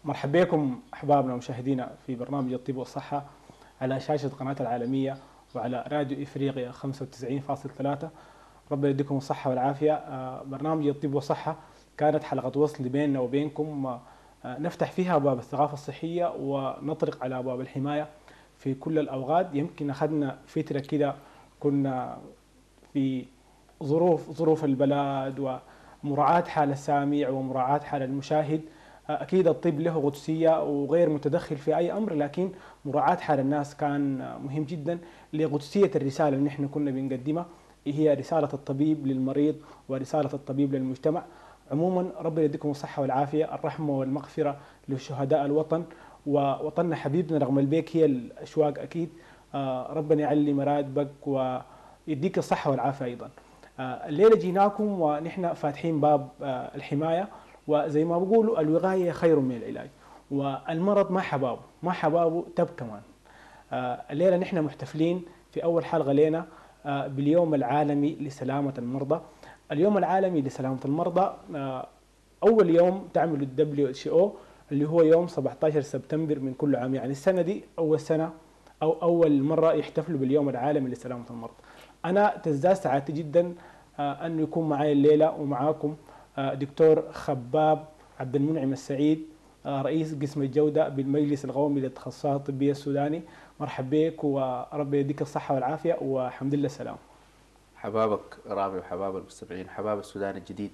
مرحبا بكم أحبابنا ومشاهدينا في برنامج الطب والصحة على شاشة قناة العالمية وعلى راديو إفريقيا 95.3. ربنا يديكم الصحة والعافية. برنامج الطب والصحة كانت حلقة وصل بيننا وبينكم، نفتح فيها أبواب الثقافة الصحية ونطرق على أبواب الحماية في كل الأوقات. يمكن أخذنا فترة كده كنا في ظروف البلد ومراعاة حال السامع ومراعاة حال المشاهد. أكيد الطب له قدسية وغير متدخل في أي أمر، لكن مراعاة حال الناس كان مهم جدا لقدسية الرسالة اللي نحن كنا بنقدمها، هي رسالة الطبيب للمريض ورسالة الطبيب للمجتمع. عموما ربنا يديكم الصحة والعافية، الرحمة والمغفرة لشهداء الوطن ووطننا حبيبنا رغم البيك هي الأشواق أكيد. ربنا يعلي مراتبك ويديك الصحة والعافية أيضا. الليلة جيناكم ونحن فاتحين باب الحماية، وزي ما بقولوا الوقاية خير من العلاج، والمرض ما حبابه تب كمان. الليلة نحن محتفلين في أول حلقة لنا باليوم العالمي لسلامة المرضى. اليوم العالمي لسلامة المرضى أول يوم تعمل WHO اللي هو يوم 17 سبتمبر من كل عام، يعني السنة دي أول سنة أو أول مرة يحتفلوا باليوم العالمي لسلامة المرضى. أنا تزداد سعادتي جدا أن يكون معي الليلة ومعاكم دكتور خباب عبد المنعم السعيد، رئيس قسم الجودة بالمجلس القومي للتخصصات الطبية السوداني. مرحبا بك وربي يديك الصحة والعافية والحمد لله السلام. حبابك رامي وحباب المستمعين، حباب السودان الجديد.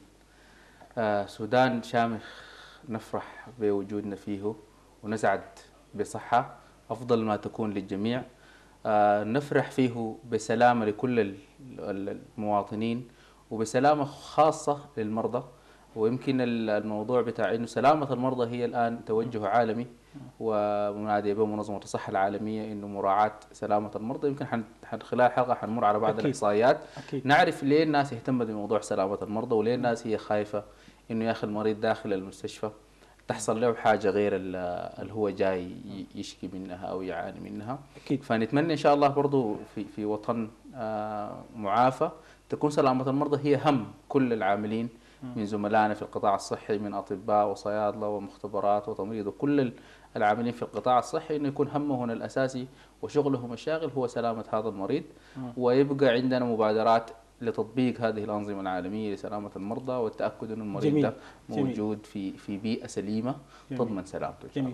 سودان شامخ نفرح بوجودنا فيه ونسعد بصحة أفضل ما تكون للجميع. نفرح فيه بسلامة لكل المواطنين وبسلامة خاصة للمرضى. ويمكن الموضوع بتاع إنه سلامة المرضى هي الآن توجه عالمي ومنادي به منظمة الصحة العالمية إنه مراعاة سلامة المرضى. يمكن خلال الحلقة حنمر على بعض الإحصائيات نعرف ليه الناس اهتمت بموضوع سلامة المرضى وليه الناس هي خايفة إنه يا أخي المريض داخل المستشفى تحصل له حاجة غير اللي هو جاي يشكي منها أو يعاني منها. أكيد. فنتمنى إن شاء الله برضو في وطن معافى تكون سلامة المرضى هي هم كل العاملين من زملائنا في القطاع الصحي من أطباء وصيادلة ومختبرات وتمريض وكل العاملين في القطاع الصحي، إنه يكون همهم الأساسي وشغلهم الشاغل هو سلامة هذا المريض. ويبقى عندنا مبادرات لتطبيق هذه الأنظمة العالمية لسلامة المرضى والتأكد أن المريض ده موجود في بيئة سليمة تضمن سلامته. جميل.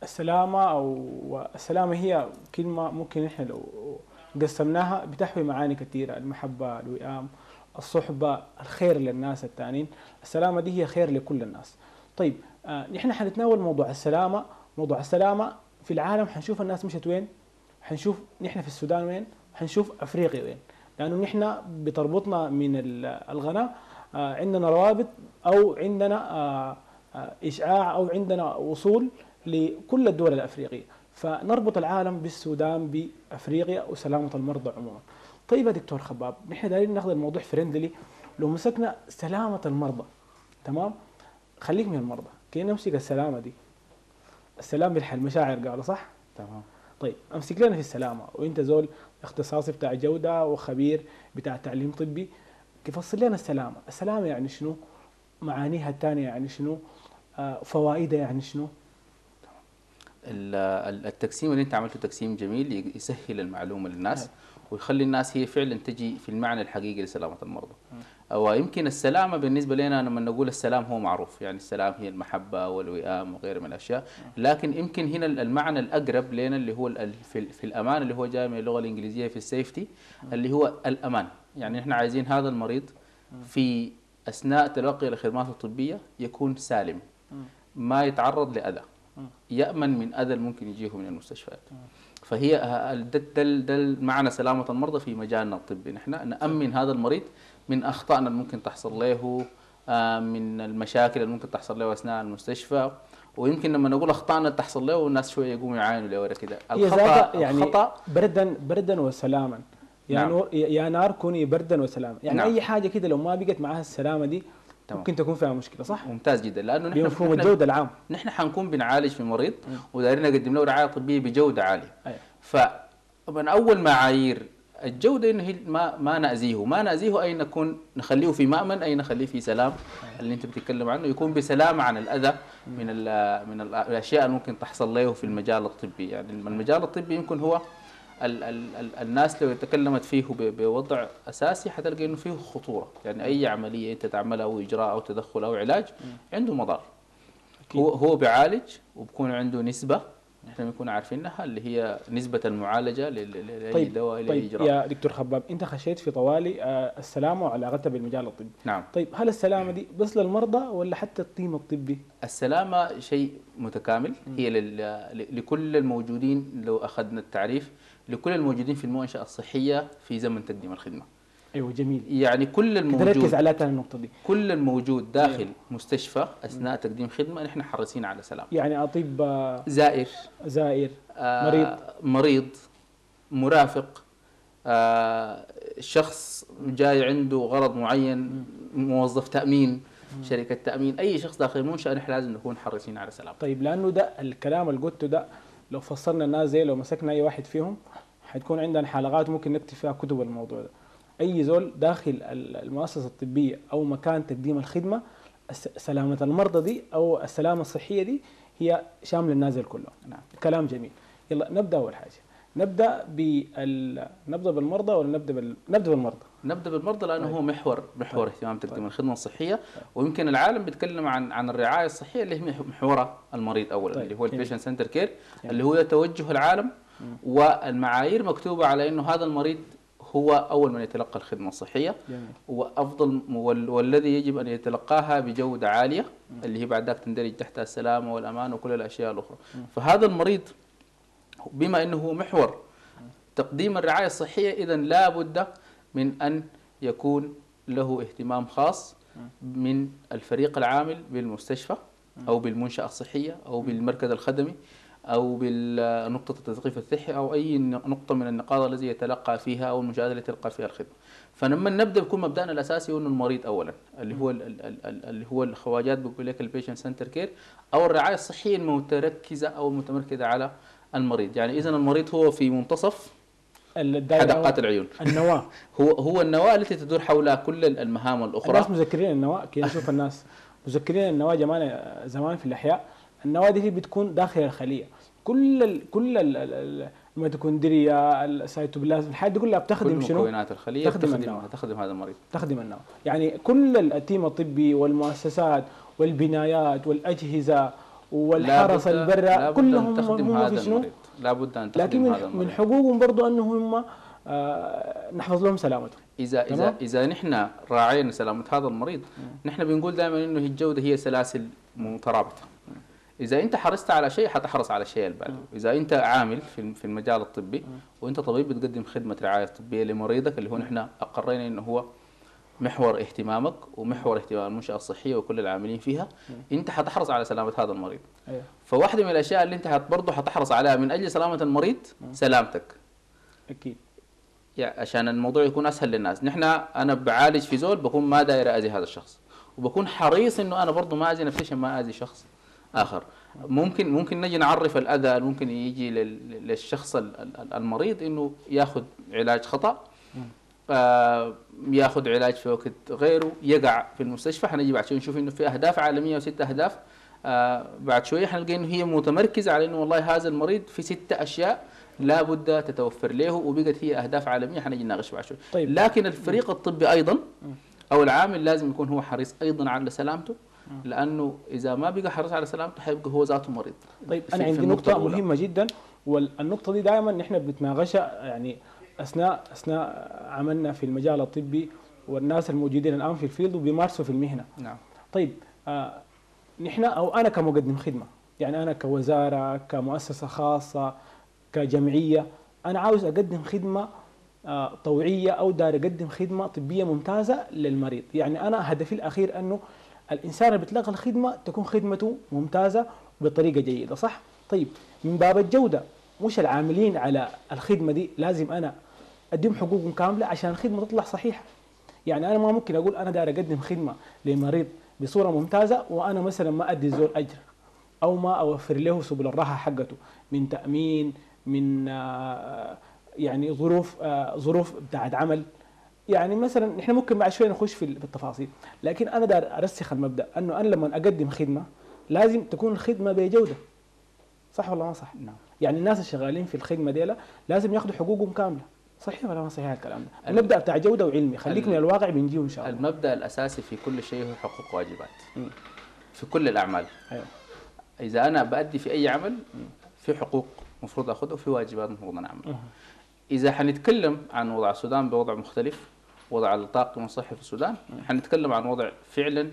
السلامة هي كلمة ممكن إحنا لو قسمناها بتحوي معاني كثيرة: المحبة، الوئام، الصحبة، الخير للناس التانيين. السلامة دي هي خير لكل الناس. طيب نحن حنتناول موضوع السلامة. موضوع السلامة في العالم حنشوف الناس مشت وين، حنشوف نحن في السودان وين، حنشوف أفريقيا وين، لأنه نحن بتربطنا من الغناء عندنا روابط أو عندنا إشعاع أو عندنا وصول لكل الدول الأفريقية، فنربط العالم بالسودان بأفريقيا وسلامة المرضى عموما. طيب يا دكتور خباب، نحن دايرين ناخذ الموضوع فريندلي. لو مسكنا سلامة المرضى، تمام، خليك من المرضى كي نمسك السلامة دي. السلام بالحل مشاعر قالوا صح؟ تمام. طيب امسك لنا في السلامة، وانت زول اختصاصي بتاع جودة وخبير بتاع تعليم طبي، كيف فصل لنا السلامة؟ السلامة يعني شنو؟ معانيها الثانية يعني شنو؟ فوائدها يعني شنو؟ التقسيم اللي انت عملته تقسيم جميل يسهل المعلومة للناس ويخلي الناس هي فعلا تجي في المعنى الحقيقي لسلامة المرضى. ويمكن السلامة بالنسبة لنا لما نقول السلام هو معروف، يعني السلام هي المحبة والوئام وغيرها من الأشياء، لكن يمكن هنا المعنى الأقرب لنا اللي هو في الأمان اللي هو جاي من اللغة الإنجليزية في السيفتي اللي هو الأمان. يعني احنا عايزين هذا المريض في أثناء تلقي الخدمات الطبية يكون سالم، ما يتعرض لأذى، يأمن من أذى ممكن يجيه من المستشفيات. فهي ده معنى سلامة المرضى في مجالنا الطبي. نحن نأمن هذا المريض من أخطائنا اللي ممكن تحصل له، من المشاكل اللي ممكن تحصل له أثناء المستشفى. ويمكن لما نقول أخطائنا تحصل له الناس شوية يقوموا يعاينوا لورا كده. الخطأ يعني بردا وسلاما، يعني نعم. يا نار كوني بردا وسلاما، يعني نعم. أي حاجة كده لو ما بقت معها السلامة دي ممكن تكون فيها مشكلة، صح؟ ممتاز جدا، لأنه نحن بمفهوم الجودة العام نحن حنكون بنعالج في مريض ودايرين نقدم له رعاية طبية بجودة عالية. فمن أول معايير الجوده انه هي ما ناذيه، ما ناذيه اي نكون نخليه في مامن، اي نخليه في سلام اللي انت بتتكلم عنه، يكون بسلامه عن الاذى من الاشياء اللي ممكن تحصل له في المجال الطبي. يعني المجال الطبي يمكن هو ال الناس لو تكلمت فيه بوضع اساسي حتلقى انه فيه خطوره، يعني اي عمليه انت تعملها او اجراء او تدخل او علاج عنده مضار. هو بيعالج وبكون عنده نسبه احنا بنكون عارفينها اللي هي نسبه المعالجه لاي دواء لاي اجراء. يا دكتور خباب، انت خشيت في طوالي السلامه وعلاقتها بالمجال الطبي. نعم. طيب هل السلامه دي بس للمرضى ولا حتى التيم الطبي؟ السلامه شيء متكامل، هي لكل الموجودين. لو اخذنا التعريف لكل الموجودين في المنشاه الصحيه في زمن تقديم الخدمه. ايوه جميل. يعني كل الموجود، ركز على النقطه دي، كل الموجود داخل مستشفى اثناء تقديم خدمه نحن حريصين على سلامه. يعني اطباء، زائر، مريض، مرافق، شخص جاي عنده غرض معين، موظف تامين، شركه تامين، اي شخص داخل المنشاه نحن لازم نكون حريصين على سلامته. طيب لانه ده الكلام اللي قلته ده لو فصلنا الناس زي لو مسكنا اي واحد فيهم حتكون عندنا حلقات ممكن نكتب فيها كتب الموضوع ده. اي زول داخل المؤسسه الطبيه او مكان تقديم الخدمه، سلامه المرضى دي او السلامه الصحيه دي هي شامله الناس كلهم. نعم. كلام جميل. يلا نبدا. اول حاجه نبدا بالمرضى ولا نبدا بالمرضى؟ نبدا بالمرضى لانه هو محور اهتمام تقديم الخدمه الصحيه، ويمكن العالم بيتكلم عن الرعايه الصحيه اللي هي محورها المريض اولا، اللي هو البيشنت سنتر كير، اللي هو توجه العالم والمعايير مكتوبه على انه هذا المريض هو اول من يتلقى الخدمه الصحيه، وافضل والذي يجب ان يتلقاها بجوده عاليه، اللي هي بعد ذاك تندرج تحتها السلامه والامان وكل الاشياء الاخرى. فهذا المريض بما انه هو محور تقديم الرعايه الصحيه، اذا لا بد من ان يكون له اهتمام خاص من الفريق العامل بالمستشفى او بالمنشاه الصحيه او بالمركز الخدمي او بالنقطه التثقيف الصحي او اي نقطه من النقاط التي يتلقى فيها او المنشات التي تلقى فيها الخدمه. فلما نبدا بيكون مبدانا الاساسي انه المريض اولا، اللي هو الخواجات بيقول لك البيشنت سنتر كير او الرعايه الصحيه المتركزه او المتمركزه على المريض. يعني اذا المريض هو في منتصف حدقات العيون، النواه هو النواه التي تدور حول كل المهام الاخرى. الناس مذكرين النواه كده، نشوف الناس مذكرين النواه زمان في الاحياء. النواه دي بتكون داخل الخليه، كل الميتوكوندريا، السيتوبلازم، الحاجات دي كلها بتخدم شنو؟ مكونات الخليه تخدم هذا المريض، تخدم النواه. يعني كل التيم الطبي والمؤسسات والبنايات والاجهزه والحرس البرة كلهم تخدم هذا المريض، لابد ان تخدم هذا المريض. لكن من حقوقهم برضه انه هم نحفظ لهم سلامتهم. اذا نحن راعينا سلامه هذا المريض، نحن بنقول دائما انه الجوده هي سلاسل مترابطه. اذا انت حرصت على شيء حتحرص على الشيء اللي بعده. اذا انت عامل في المجال الطبي وانت طبيب بتقدم خدمه رعايه طبيه لمريضك اللي هو نحن اقرينا انه هو محور اهتمامك ومحور اهتمام المنشاه الصحيه وكل العاملين فيها، انت حتحرص على سلامه هذا المريض. فواحده من الاشياء اللي انت برضه حتحرص عليها من اجل سلامه المريض سلامتك. اكيد. يعني عشان الموضوع يكون اسهل للناس، انا بعالج في زول بكون ما داير اذي هذا الشخص، وبكون حريص انه انا برضه ما اذي نفسي عشان ما اذي شخص اخر. ممكن نجي نعرف الاذى ممكن يجي للشخص المريض انه ياخذ علاج خطا، ياخذ علاج في وقت غيره، يقع في المستشفى. حنجي بعد شوي نشوف انه في اهداف عالميه و6 اهداف، بعد شويه حنلقى انه هي متمركزه على انه والله هذا المريض في 6 اشياء لا بد تتوفر له، وبقت هي اهداف عالميه حنجي نناقش بعد شوي. طيب. لكن الفريق الطبي ايضا او العامل لازم يكون هو حريص ايضا على سلامته، لانه اذا ما بقى حريص على سلامته حيبقى هو ذاته مريض. طيب انا عندي نقطه مهمه جدا، والنقطه دي دائما نحن بنتناقشها يعني اثناء عملنا في المجال الطبي والناس الموجودين الان في الفيلد وبيمارسوا في المهنه. نعم. طيب نحن او انا كمقدم خدمه، يعني انا كوزاره، كمؤسسه خاصه، كجمعيه، انا عاوز اقدم خدمه طوعيه او داير اقدم خدمه طبيه ممتازه للمريض. يعني انا هدفي الاخير انه الانسان اللي بيتلقى الخدمه تكون خدمته ممتازه وبطريقه جيده، صح؟ طيب من باب الجوده، مش العاملين على الخدمه دي لازم انا اديهم حقوقهم كامله عشان الخدمه تطلع صحيحه. يعني انا ما ممكن اقول انا داير اقدم خدمه لمريض بصوره ممتازه وانا مثلا ما ادي الزول اجر او ما اوفر له سبل الراحه حقته من تامين، من يعني ظروف بتاعت عمل. يعني مثلا احنا ممكن بعد شويه نخش في التفاصيل، لكن انا دار ارسخ المبدا انه انا لما اقدم خدمه لازم تكون الخدمه بجوده. صح ولا ما صح؟ نعم. يعني الناس اللي شغالين في الخدمه دي لازم ياخذوا حقوقهم كامله. صحيح ولا ما صحيح الكلام ده؟ المبدا بتاع جوده وعلمي، خليك من الواقع بنجيه ان شاء الله. المبدا الاساسي في كل شيء هو حقوق واجبات في كل الاعمال. ايوه. اذا انا بادي في اي عمل في حقوق المفروض اخذها وفي واجبات المفروض انا اعملها. اذا حنتكلم عن وضع السودان بوضع مختلف، وضع الطاقم الصحي في السودان، حنتكلم عن وضع فعلا،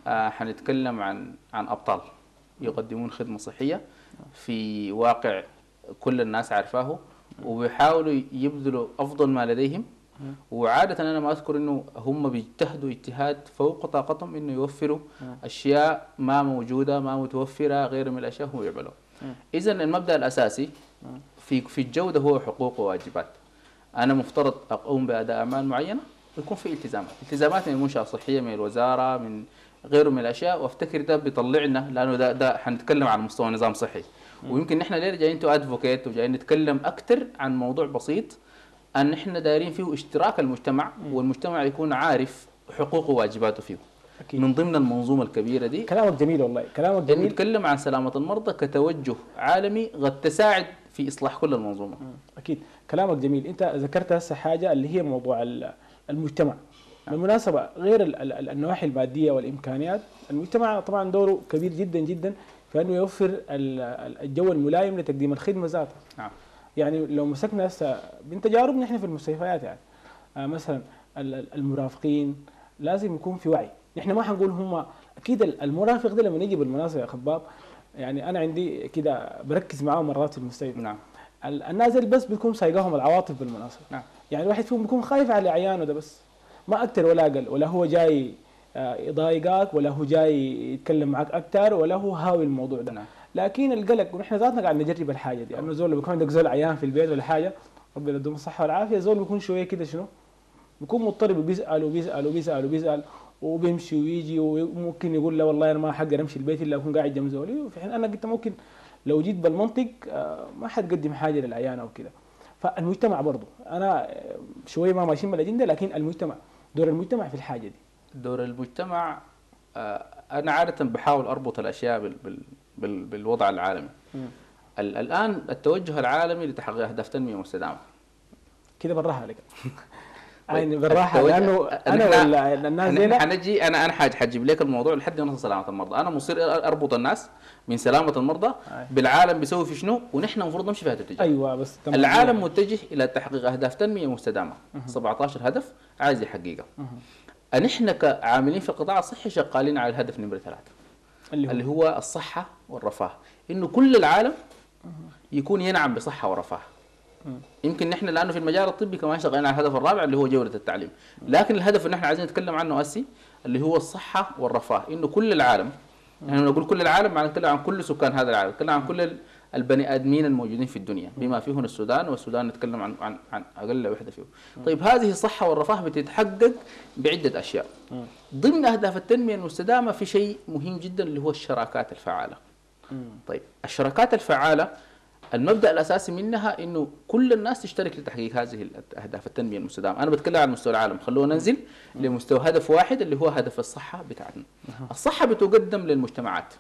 حنتكلم عن ابطال يقدمون خدمه صحيه في واقع كل الناس عارفاه، وبيحاولوا يبذلوا افضل ما لديهم. وعاده انا ما اذكر انه هم بيجتهدوا اجتهاد فوق طاقتهم انه يوفروا اشياء ما موجوده ما متوفره غير من الاشياء هم يعملوا. اذا المبدا الاساسي في الجوده هو حقوق وواجبات. انا مفترض اقوم باداء اعمال معينه يكون في التزامات من المنشاه الصحيه، من الوزاره، من غيره من الاشياء، وافتكر ده بيطلعنا، لانه ده حنتكلم عن مستوى نظام صحي. ويمكن نحن ليه جايين تو ادفوكيت وجايين نتكلم اكثر عن موضوع بسيط ان احنا دايرين فيه اشتراك المجتمع، والمجتمع يكون عارف حقوقه وواجباته فيه. أكيد. من ضمن المنظومه الكبيره دي. كلامك جميل والله، كلامك جميل. نتكلم عن سلامه المرضى كتوجه عالمي قد تساعد في اصلاح كل المنظومه. اكيد كلامك جميل. انت ذكرت هسه حاجه اللي هي موضوع المجتمع. بالمناسبه غير النواحي الماديه والامكانيات، المجتمع طبعا دوره كبير جدا جدا في انه يوفر الجو الملائم لتقديم الخدمه ذاتها. نعم. يعني لو مسكنا هسه من تجاربنا احنا في المستشفيات، يعني مثلا المرافقين لازم يكون في وعي. نحن ما حنقول هم اكيد المرافق ده لما يجي بالمناسبه يا خباب، يعني انا عندي كده بركز معاهم مرات في المستشفى. نعم. الناس اللي بس بيكون سايقاهم العواطف بالمناسبه. نعم. يعني الواحد فيهم بيكون خايف على عيانه ده بس، ما اكثر ولا اقل، ولا هو جاي يضايقك، ولا هو جاي يتكلم معك اكثر، ولا هو هاوي الموضوع ده. نعم. لكن القلق، ونحن ذاتنا قاعد نجرب الحاجه دي، انه زول بيكون عندك زول عيان في البيت ولا حاجه، ربنا يديهم الصحه والعافيه، زول بيكون شويه كده شنو، بيكون مضطرب وبيسال وبيسال وبيسال وبيسال وبيمشي ويجي، وممكن يقول لا والله انا ما حقدر امشي البيت الا اكون قاعد جنب زولي. وفي حين انك انت ممكن لو جيت بالمنطق ما حتقدم حاجه للعيان او كده. فالمجتمع برضه انا شويه ما ماشيين بالاجنده، لكن المجتمع، دور المجتمع في الحاجه دي. دور المجتمع، انا عاده بحاول اربط الاشياء بالوضع العالمي. الان التوجه العالمي لتحقيق اهداف تنميه مستدامه. كده بالراحه عليك. يعني بالراحه، لانه انا الناس دي حنجي انا حجيب لك الموضوع لحد نصل سلامه المرضى. انا مصير اربط الناس من سلامه المرضى بالعالم بيسوي في شنو، ونحن المفروض نمشي في هذا الاتجاه. ايوه بس العالم متجه الى تحقيق اهداف تنميه مستدامه، 17 هدف عايز يحققها. نحن كعاملين في القطاع الصحي شغالين على الهدف نمره 3 اللي هو الصحه والرفاه، انه كل العالم يكون ينعم بصحه ورفاه. يمكن نحن لانه في المجال الطبي كمان شغالين على الهدف الرابع اللي هو جوده التعليم، لكن الهدف اللي نحن عايزين نتكلم عنه هسي اللي هو الصحه والرفاه، انه كل العالم، نحن نقول كل العالم معناه نتكلم عن كل سكان هذا العالم، نتكلم عن كل البني ادمين الموجودين في الدنيا بما فيهم السودان، والسودان نتكلم عن اقل وحده فيهم. طيب هذه الصحه والرفاه بتتحقق بعده اشياء. ضمن اهداف التنميه المستدامه في شيء مهم جدا اللي هو الشراكات الفعاله. طيب الشراكات الفعاله المبدا الاساسي منها انه كل الناس تشترك لتحقيق هذه الاهداف التنميه المستدامه. انا بتكلم عن مستوى العالم، خلونا ننزل لمستوى هدف واحد اللي هو هدف الصحه بتاعتنا. الصحه بتقدم للمجتمعات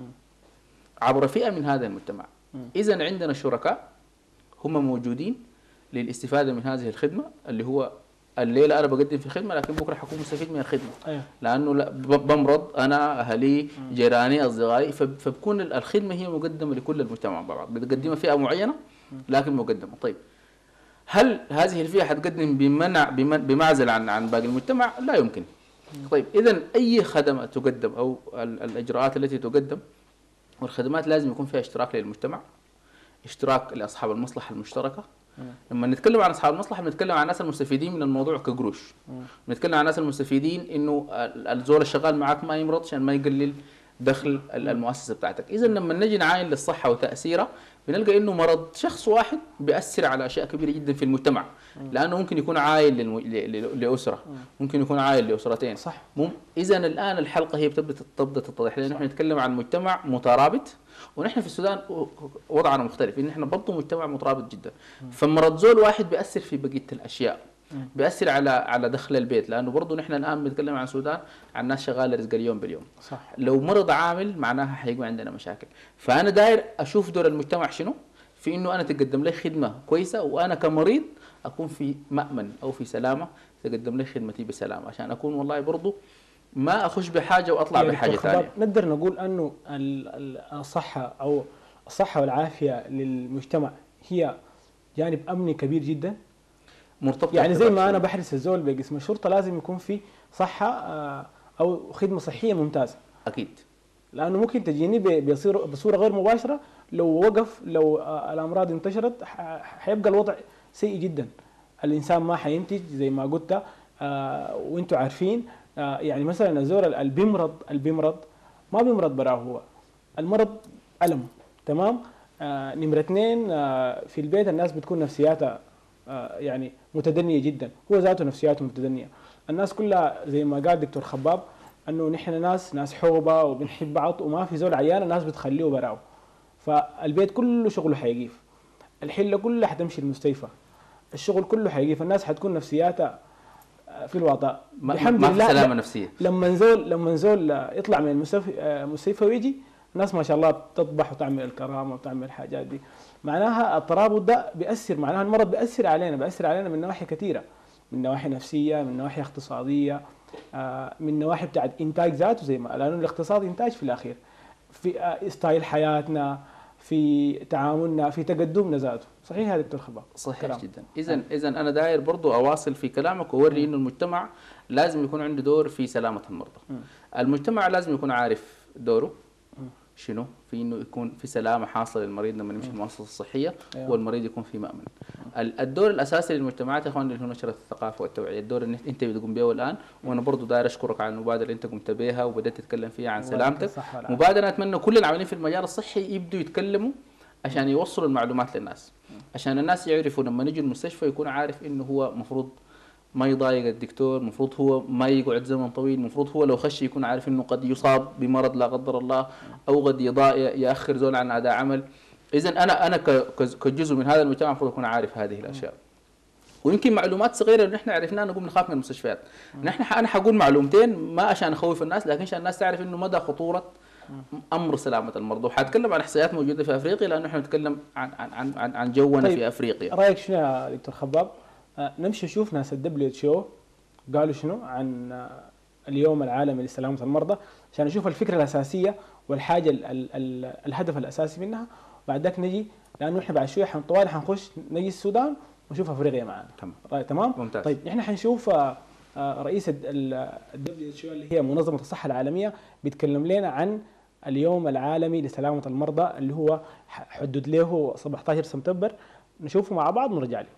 عبر فئه من هذا المجتمع. اذا عندنا شركاء هم موجودين للاستفاده من هذه الخدمه، اللي هو الليله انا بقدم في خدمه لكن بكره حكون مستفيد من الخدمه. أيوه. لانه بمرض انا، اهلي، جيراني، اصدقائي، فبكون الخدمه هي مقدمه لكل المجتمع مع بعض، بتقدمها فئه معينه لكن مقدمه. طيب هل هذه الفئه حتقدم بمعزل عن باقي المجتمع؟ لا يمكن. طيب اذا اي خدمه تقدم او الاجراءات التي تقدم والخدمات لازم يكون فيها اشتراك للمجتمع، اشتراك لاصحاب المصلحه المشتركه. لما نتكلم عن اصحاب المصلحه بنتكلم عن الناس المستفيدين من الموضوع كقروش. بنتكلم عن الناس المستفيدين انه الزول الشغال معك ما يمرض عشان ما يقلل دخل المؤسسه بتاعتك. اذا لما نجي نعاين للصحه وتاثيرها بنلقى انه مرض شخص واحد بيأثر على اشياء كبيره جدا في المجتمع، لانه ممكن يكون عائل لاسره، ممكن يكون عائل لاسرتين. صح. اذا الان الحلقه هي بتبدا تتضح لنا. نحن نتكلم عن مجتمع مترابط، ونحن في السودان وضعنا مختلف، ان احنا برضه مجتمع مترابط جدا. فمرض زول واحد بيأثر في بقيه الاشياء، بيأثر على دخل البيت، لانه برضه نحن الان بنتكلم عن السودان عن ناس شغاله رزق اليوم باليوم. صح. لو مرض عامل معناها حيكون عندنا مشاكل. فانا داير اشوف دور المجتمع شنو في انه انا تقدم لي خدمه كويسه، وانا كمريض اكون في مأمن او في سلامه، تقدم لي خدمتي بسلامه، عشان اكون والله برضه ما اخش بحاجه واطلع بحاجه ثانيه. نقدر نقول انه الصحه او الصحه والعافيه للمجتمع هي جانب امني كبير جدا، مرتبط يعني زي ما انا بحرس الزول بقسم الشرطه لازم يكون في صحه او خدمه صحيه ممتازه. اكيد. لانه ممكن تجيني بصوره غير مباشره، لو الامراض انتشرت حيبقى الوضع سيء جدا، الانسان ما حينتج زي ما قلت. وانتم عارفين يعني مثلا الزول البيمرض ما بيمرض براه، هو المرض ألم، تمام. نمرة 2 في البيت الناس بتكون نفسياتها يعني متدنية جدا، هو ذاته نفسياته متدنية. الناس كلها زي ما قال دكتور خباب انه نحن ناس حوبة وبنحب بعض، وما في زول عيان الناس بتخليه براه، فالبيت كله شغله حيقيف، الحلة كلها حتمشي المستشفى، الشغل كله حيقيف، الناس حتكون نفسياتها في الوضع. الحمد لله سلامة نفسية. لما نزول يطلع من المستشفى ويجي الناس ما شاء الله تطبح وتعمل الكرامة وتعمل الحاجات دي، معناها الترابط ده بيأثر، معناها المرض بيأثر علينا من نواحي كثيرة، من نواحي نفسية، من نواحي اقتصادية، من نواحي بتاعت إنتاج ذاته، زي ما لأنه الاقتصاد إنتاج في الأخير، في ستايل حياتنا، في تعاملنا، في تقدمنا ذاته. صحيح يا دكتور خباب؟ صحيح كلام. جدا. إذا أنا داير برضو أواصل في كلامك وأوري إنه المجتمع لازم يكون عنده دور في سلامة المرضى. المجتمع لازم يكون عارف دوره شنو في انه يكون في سلامه حاصله للمريض لما يمشي المؤسسه الصحيه، والمريض يكون في مأمن. الدور الاساسي للمجتمعات يا اخوان اللي هو نشر الثقافه والتوعيه، الدور اللي انت بتقوم به الان، وانا برضو داير اشكرك على المبادره اللي انت قمت بها وبدات تتكلم فيها عن سلامتك. مبادره اتمنى كل العاملين في المجال الصحي يبدوا يتكلموا عشان يوصلوا المعلومات للناس، عشان الناس يعرفوا لما نيجي المستشفى يكون عارف انه هو مفروض ما يضايق الدكتور، المفروض هو ما يقعد زمن طويل، المفروض هو لو خش يكون عارف انه قد يصاب بمرض لا قدر الله، او قد ياخر زول عن اداء عمل. اذا انا كجزء من هذا المجتمع المفروض اكون عارف هذه الاشياء. ويمكن معلومات صغيره اللي نحن عرفناها نقوم نخاف من المستشفيات. انا حقول معلومتين ما عشان اخوف الناس، لكن عشان الناس تعرف انه مدى خطوره امر سلامه المرضى. وحاتكلم عن احصائيات موجوده في افريقيا لانه احنا نتكلم عن جونا طيب في افريقيا. رايك شنو يا دكتور خباب؟ نمشي نشوف ناس WHO قالوا شنو عن اليوم العالمي لسلامة المرضى، عشان نشوف الفكرة الأساسية والحاجة الهدف الأساسي منها. بعد ذاك نجي، لأنه إحنا بعد شوية طوال حنخش نجي السودان ونشوف أفريقيا معنا. تمام؟ ممتاز. طيب إحنا حنشوف رئيس WHO اللي هي منظمة الصحة العالمية بيتكلم لنا عن اليوم العالمي لسلامة المرضى اللي هو حدد له 17 سبتمبر. نشوفه مع بعض ونرجع لكم.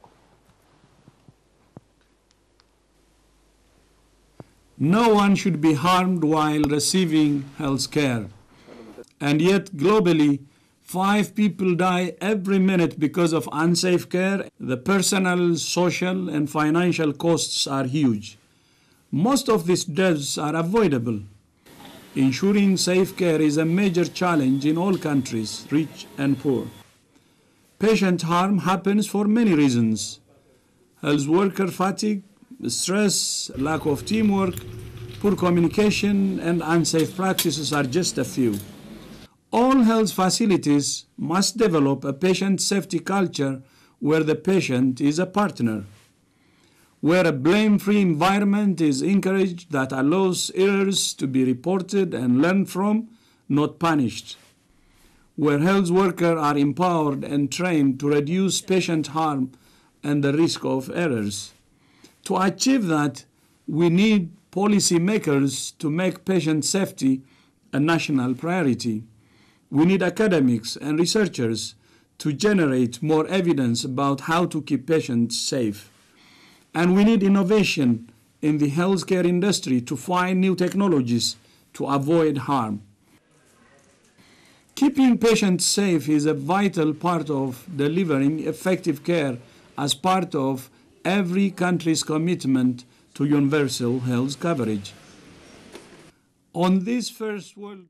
No one should be harmed while receiving health care. And yet, globally, 5 people die every minute because of unsafe care. The personal, social, and financial costs are huge. Most of these deaths are avoidable. Ensuring safe care is a major challenge in all countries, rich and poor. Patient harm happens for many reasons. Health worker fatigue, stress, lack of teamwork, poor communication, and unsafe practices are just a few. All health facilities must develop a patient safety culture where the patient is a partner, where a blame-free environment is encouraged that allows errors to be reported and learned from, not punished, where health workers are empowered and trained to reduce patient harm and the risk of errors. To achieve that, we need policymakers to make patient safety a national priority. We need academics and researchers to generate more evidence about how to keep patients safe. And we need innovation in the healthcare industry to find new technologies to avoid harm. Keeping patients safe is a vital part of delivering effective care as part of every country's commitment to universal health coverage. On this first world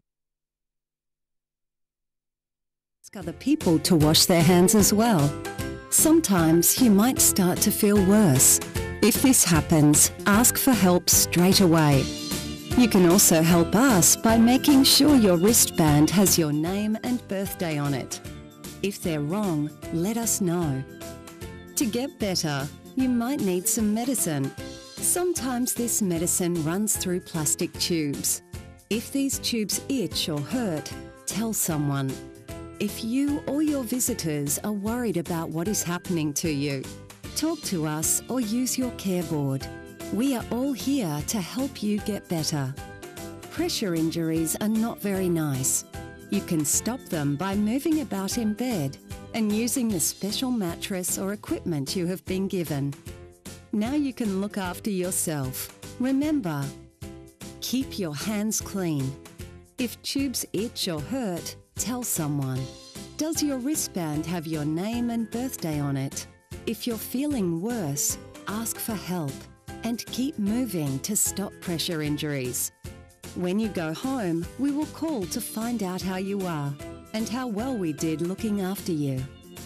Ask other people to wash their hands as well. Sometimes you might start to feel worse. If this happens, ask for help straight away. You can also help us by making sure your wristband has your name and birthday on it. If they're wrong, let us know. To get better, you might need some medicine. Sometimes this medicine runs through plastic tubes. If these tubes itch or hurt, tell someone. If you or your visitors are worried about what is happening to you, talk to us or use your care board. We are all here to help you get better. Pressure injuries are not very nice. You can stop them by moving about in bed and using the special mattress or equipment you have been given. Now you can look after yourself. Remember, keep your hands clean. If tubes itch or hurt, tell someone. Does your wristband have your name and birthday on it? If you're feeling worse, ask for help and keep moving to stop pressure injuries. When you go home, we will call to find out how you are and how well we did looking after you.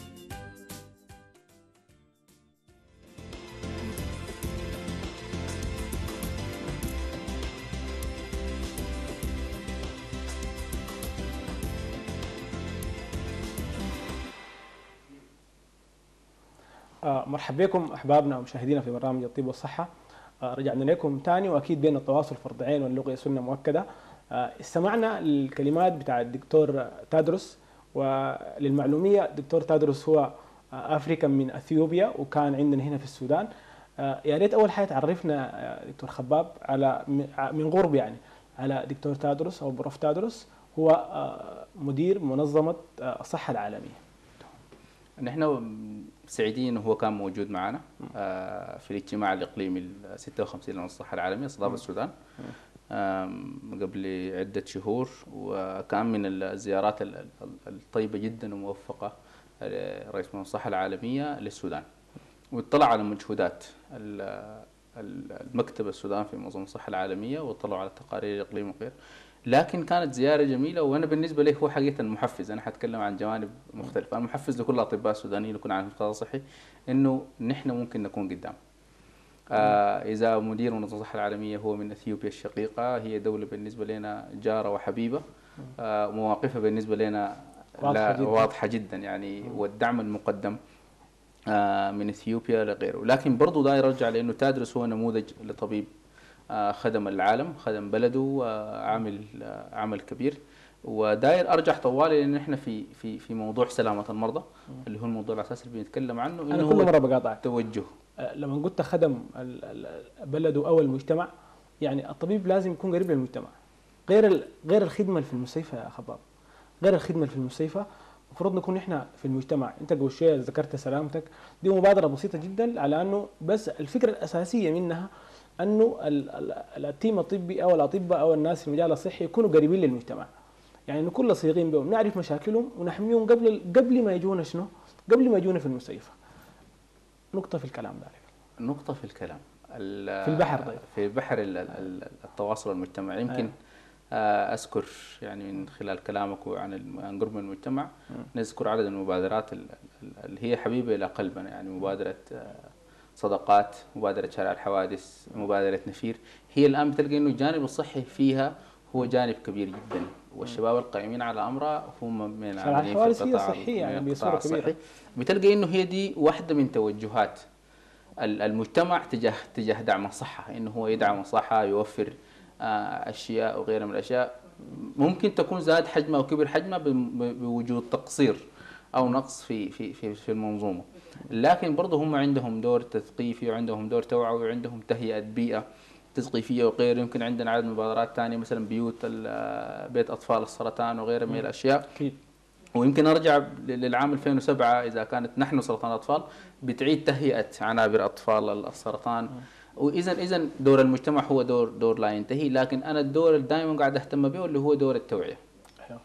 مرحبا بكم احبابنا ومشاهدينا في برنامج الطب والصحه. رجعنا لكم ثاني، واكيد بين التواصل فرض عين واللغه سنه مؤكده. استمعنا للكلمات بتاع الدكتور تادروس، وللمعلوميه الدكتور تادروس هو افريكان من اثيوبيا وكان عندنا هنا في السودان. يا ريت اول حاجه تعرفنا دكتور خباب على من قرب يعني على دكتور تادروس او بروف تادروس، هو مدير منظمه الصحه العالميه. نحن سعيدين انه هو كان موجود معنا في الاجتماع الاقليمي ال 56 للصحه العالميه استضافه السودان قبل عده شهور، وكان من الزيارات الطيبه جدا وموفقه رئيس منظمه الصحه العالميه للسودان، واطلع على مجهودات المكتب السودان في منظمه الصحه العالميه، واطلعوا على تقارير الاقليم وغيره. لكن كانت زياره جميله، وانا بالنسبه لي هو حقيقه محفز. انا حتكلم عن جوانب مختلفه، انا محفز لكل الاطباء السودانيين يكون عن القطاع الصحي انه نحن ممكن نكون قدام. اذا مدير منظمه الصحه العالميه هو من اثيوبيا الشقيقه، هي دوله بالنسبه لنا جاره وحبيبه، مواقفها بالنسبه لنا واضحه جدا يعني، والدعم المقدم من اثيوبيا لغيره. لكن برضه داير ارجع لانه تادرس هو نموذج لطبيب خدم العالم، خدم بلده، عمل كبير. وداير ارجع طوالي لان احنا في موضوع سلامه المرضى اللي هو الموضوع الاساسي اللي بنتكلم عنه، انه هو كل مره بقاطعك توجه. لما قلت خدم بلده او المجتمع، يعني الطبيب لازم يكون قريب للمجتمع، غير الخدمه في المستشفى يا خباب، غير الخدمه في المستشفى المفروض نكون احنا في المجتمع. انت قبل شويه ذكرت سلامتك، دي مبادره بسيطه جدا على انه بس الفكره الاساسيه منها انه التيم الطبي او الاطباء او الناس في المجال الصحي يكونوا قريبين للمجتمع، يعني نكون لصيقين بهم، نعرف مشاكلهم ونحميهم قبل ما يجونا شنو؟ قبل ما يجونا في المستشفى. نقطه في الكلام ده. نقطه في الكلام في البحر. طيب في بحر التواصل المجتمعي يمكن اذكر يعني من خلال كلامك عن قرب المجتمع، نذكر عدد المبادرات اللي هي حبيبه الى قلبنا، يعني مبادره صدقات، مبادرة شارع الحوادث، مبادرة نفير. هي الآن بتلقى إنه الجانب الصحي فيها هو جانب كبير جدا، والشباب القائمين على أمرها هم من العاملين في القطاع الصحي يعني بصورة كبيرة. بتلقى إنه هي دي واحدة من توجهات المجتمع تجاه دعم الصحة، إنه هو يدعم الصحة، يوفر أشياء وغيرها من الأشياء ممكن تكون زاد حجمها وكبر حجمها بوجود تقصير أو نقص في المنظومة. لكن برضه هم عندهم دور تثقيفي، وعندهم دور توعوي، وعندهم تهيئة بيئة تثقيفية وغيره. يمكن عندنا عدد مبادرات ثانية مثلا بيت أطفال السرطان وغيرها من الأشياء. ويمكن أرجع للعام 2007 إذا كانت نحن سرطان الأطفال بتعيد تهيئة عنابر أطفال السرطان. وإذا دور المجتمع هو دور لا ينتهي، لكن أنا الدور اللي دائما قاعد أهتم به اللي هو دور التوعية.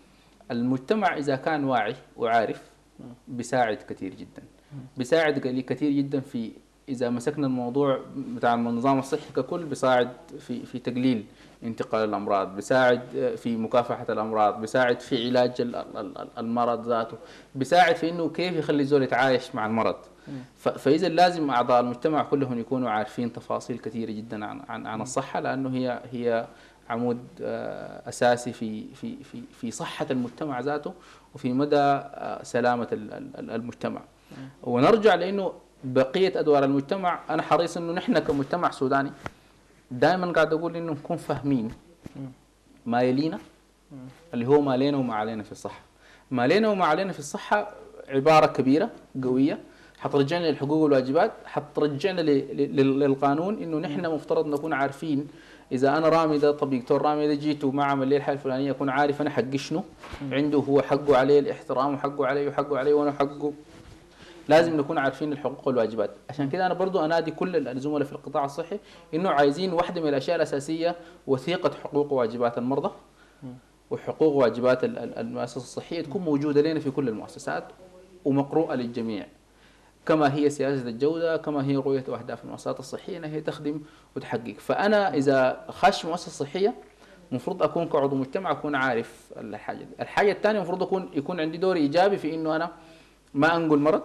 المجتمع اذا كان واعي وعارف بيساعد كثير جدا، بيساعد كثير جدا في اذا مسكنا الموضوع بتاع النظام الصحي ككل، بيساعد في تقليل انتقال الامراض، بيساعد في مكافحه الامراض، بيساعد في علاج المرض ذاته، بيساعد في انه كيف يخلي الزول يتعايش مع المرض. فاذا لازم اعضاء المجتمع كلهم يكونوا عارفين تفاصيل كثيره جدا عن الصحه، لانه هي عمود اساسي في صحه المجتمع ذاته وفي مدى سلامه المجتمع. ونرجع لانه بقيه ادوار المجتمع، انا حريص انه نحن كمجتمع سوداني دائما قاعد اقول انه نكون فاهمين ما يلينا اللي هو ما لنا وما علينا في الصحه. ما لنا وما علينا في الصحه عباره كبيره قويه حترجعنا للحقوق والواجبات، حترجعنا للقانون، انه نحن مفترض نكون عارفين اذا انا رامي ده طب دكتور رامي ده جيت وما عمل لي الحاله الفلانيه، اكون عارف انا حقي شنو، عنده هو حقه عليه الاحترام وحقه عليه وحقه عليه وانا حقه. لازم نكون عارفين الحقوق والواجبات. عشان كده انا برضو انادي كل الزملاء في القطاع الصحي انه عايزين واحده من الاشياء الاساسيه وثيقه حقوق وواجبات المرضى وحقوق وواجبات المؤسسه الصحيه تكون موجوده لنا في كل المؤسسات ومقروءه للجميع، كما هي سياسه الجوده، كما هي رؤيه واهداف المؤسسات الصحيه انها هي تخدم وتحقق. فانا اذا خش مؤسسه صحيه المفروض اكون كعضو مجتمع اكون عارف الحاجه دي. الحاجه الثانيه المفروض يكون عندي دور ايجابي في انه انا ما انقل مرض،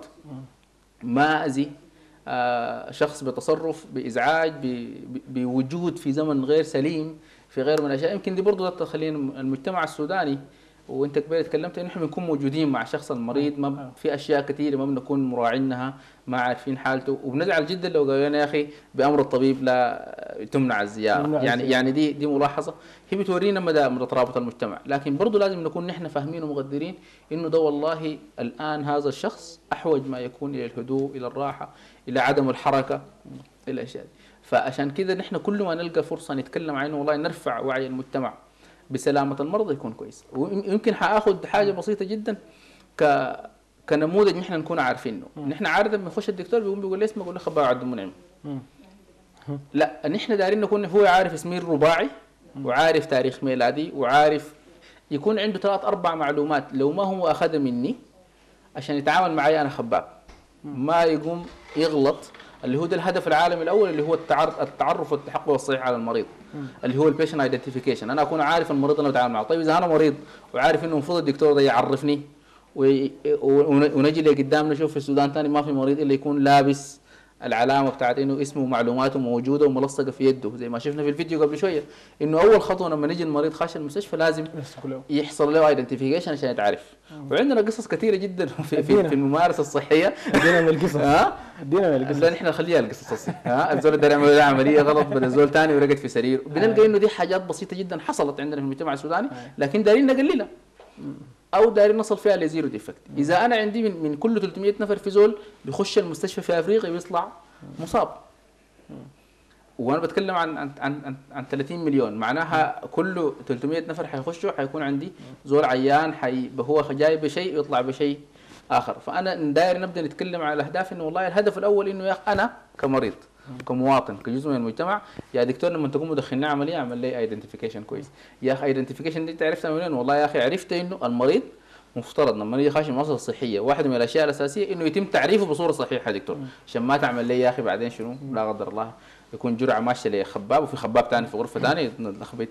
ما اذي شخص بتصرف بازعاج بوجود في زمن غير سليم في غير من الاشياء. يمكن دي برضه تخلينا المجتمع السوداني، وانت كبير تكلمت ان احنا بنكون موجودين مع الشخص المريض، ما في اشياء كثيره ما بنكون مراعينها، ما عارفين حالته، وبنزعل جدا لو قالوا لنا يا اخي بامر الطبيب لا تمنع الزياره. يعني دي ملاحظه هي بتورينا مدى ترابط المجتمع. لكن برضه لازم نكون نحن فاهمين ومقدرين انه ده والله الان هذا الشخص احوج ما يكون الى الهدوء، الى الراحه، الى عدم الحركه، الى الاشياء دي. فعشان كده نحن كل ما نلقى فرصه نتكلم عنه والله نرفع وعي المجتمع بسلامه المرضى يكون كويس. ويمكن حاخذ حاجه بسيطه جدا كنموذج نحن نكون عارفينه. نحن عاده بنخش الدكتور بيقول لي اسمك، بقول له خباء عبد المنعم. لا، نحن دايرين نكون هو عارف اسمي الرباعي وعارف تاريخ ميلادي وعارف يكون عنده 3-4 معلومات لو ما هو اخذها مني عشان يتعامل معي انا خباء، ما يقوم يغلط. اللي هو ده الهدف العالمي الاول اللي هو التعرف والتحقق الصحيح على المريض، اللي هو البيشنت ايدنتيفيكيشن. انا اكون عارف المريض اللي بتعامل معه. طيب اذا انا مريض وعارف انه المفروض الدكتور ده يعرفني ونجي لقدام نشوف في السودان ثاني ما في مريض الا يكون لابس العلامه بتاعت انه اسمه ومعلوماته موجوده وملصقه في يده، زي ما شفنا في الفيديو قبل شويه انه اول خطوه لما نجي المريض خاش المستشفى لازم يحصل له ايدنتيفيكيشن عشان يتعرف. وعندنا قصص كثيره جدا في الممارسه الصحيه. ادينا من القصص. ادينا من القصص. لا نحن نخليها القصص الصحيه. الزول ده يعمل عمليه غلط بدل زول ثاني ورقد في سرير. بنلقى انه دي حاجات بسيطه جدا حصلت عندنا في المجتمع السوداني، لكن دايرين نقللها او دايرين نصل فيها لزيرو ديفكت. اذا انا عندي من كل 300 نفر في زول بيخش المستشفى في افريقيا بيطلع مصاب، وانا بتكلم عن 30 مليون، معناها كل 300 نفر حيخشوا حيكون عندي زول عيان هو جاي بشيء يطلع بشيء اخر. فانا داير نبدا نتكلم على الاهداف، انه والله الهدف الاول انه يا اخي انا كمريض كمواطن كجزء من المجتمع، يا دكتور لما تقوم مدخلنا عمليه اعمل لي ايدنتيفيكيشن كويس. يا اخي ايدنتيفيكيشن دي انت عرفتها منين؟ والله يا اخي عرفت انه المريض مفترض لما يجي خاشن المؤسسه الصحيه واحده من الاشياء الاساسيه انه يتم تعريفه بصوره صحيحه يا دكتور، عشان ما تعمل لي يا اخي بعدين شنو لا قدر الله يكون جرعه ماشيه لخباب وفي خباب ثاني في غرفه ثانيه نخبط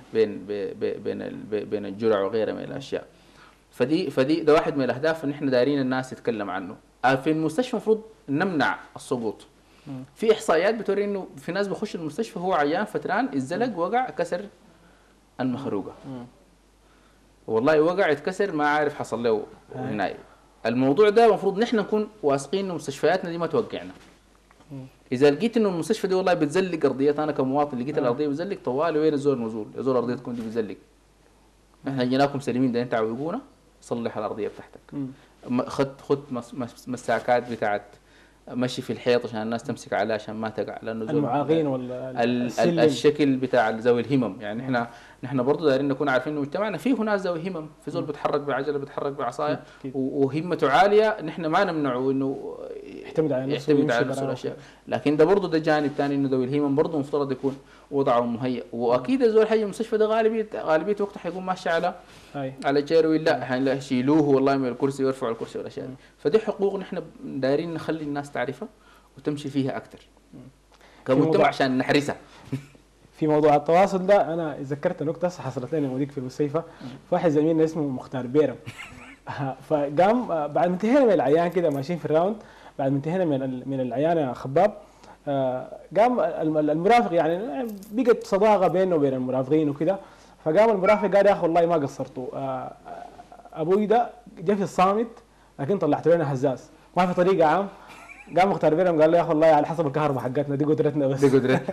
بين الجرع وغيرها من الاشياء. فدي ده واحد من الاهداف اللي احنا دايرين الناس تتكلم عنه. في المستشفى المفروض نمنع السقوط. في احصائيات بتوري انه في ناس بيخش المستشفى هو عيان فتران الزلق وقع كسر المخروقه، والله وقع اتكسر ما عارف حصل له هنا. الموضوع ده المفروض نحن نكون واثقين انه مستشفياتنا دي ما توقعنا. اذا لقيت انه المستشفى دي والله بتزلق ارضيات، انا كمواطن لقيت الارضيه بتزلق طوالي وين الزول نزول؟ يا زول ارضيتكم دي بتزلق، احنا جيناكم سليمين ده انت تعوقونا صلح الارضيه بتاعتك. خد مساكات بتاعت مشي في الحيط عشان الناس تمسك عليها عشان ما تقع، لانه المعاقين ولا الشكل بتاع ذوي الهمم. يعني نحن برضه دايرين نكون عارفين انه مجتمعنا فيه ناس ذوي همم، في زول بيتحرك بعجله بيتحرك بعصايه وهمته عاليه، نحن ما نمنعه انه يعتمد على نفسه يعتمد على ويمشي نفسه براه الاشياء. لكن ده برضه ده جانب ثاني، انه ذوي الهمم برضه مفترض يكون وضعه مهيئ. واكيد الزول حي المستشفى ده غالبيه وقته حيكون ماشي على هاي. جيروين، لا يشيلوه والله من الكرسي ويرفعوا الكرسي والاشياء دي. فدي حقوق نحن دايرين نخلي الناس تعرفها وتمشي فيها اكثر كمجتمع عشان نحرسها. في موضوع التواصل ده انا ذكرت نقطه حصلت لنا وديك في المستشفى. واحد زميلنا اسمه مختار بيرم فقام بعد ما انتهينا من العيان كده ماشيين في الراوند، بعد ما انتهينا من العيان يا خباب، قام المرافق يعني بقت صداقه بينه وبين المرافقين وكده. فقام المرافق قال يا اخي والله ما قصرتوا، ابوي ده جا في الصامت لكن طلعت لنا هزاز ما في طريقه عام. قام مختار بيرم قال له يا اخي والله على حسب الكهرباء حقتنا دي قدرتنا بس. دي قدرتنا.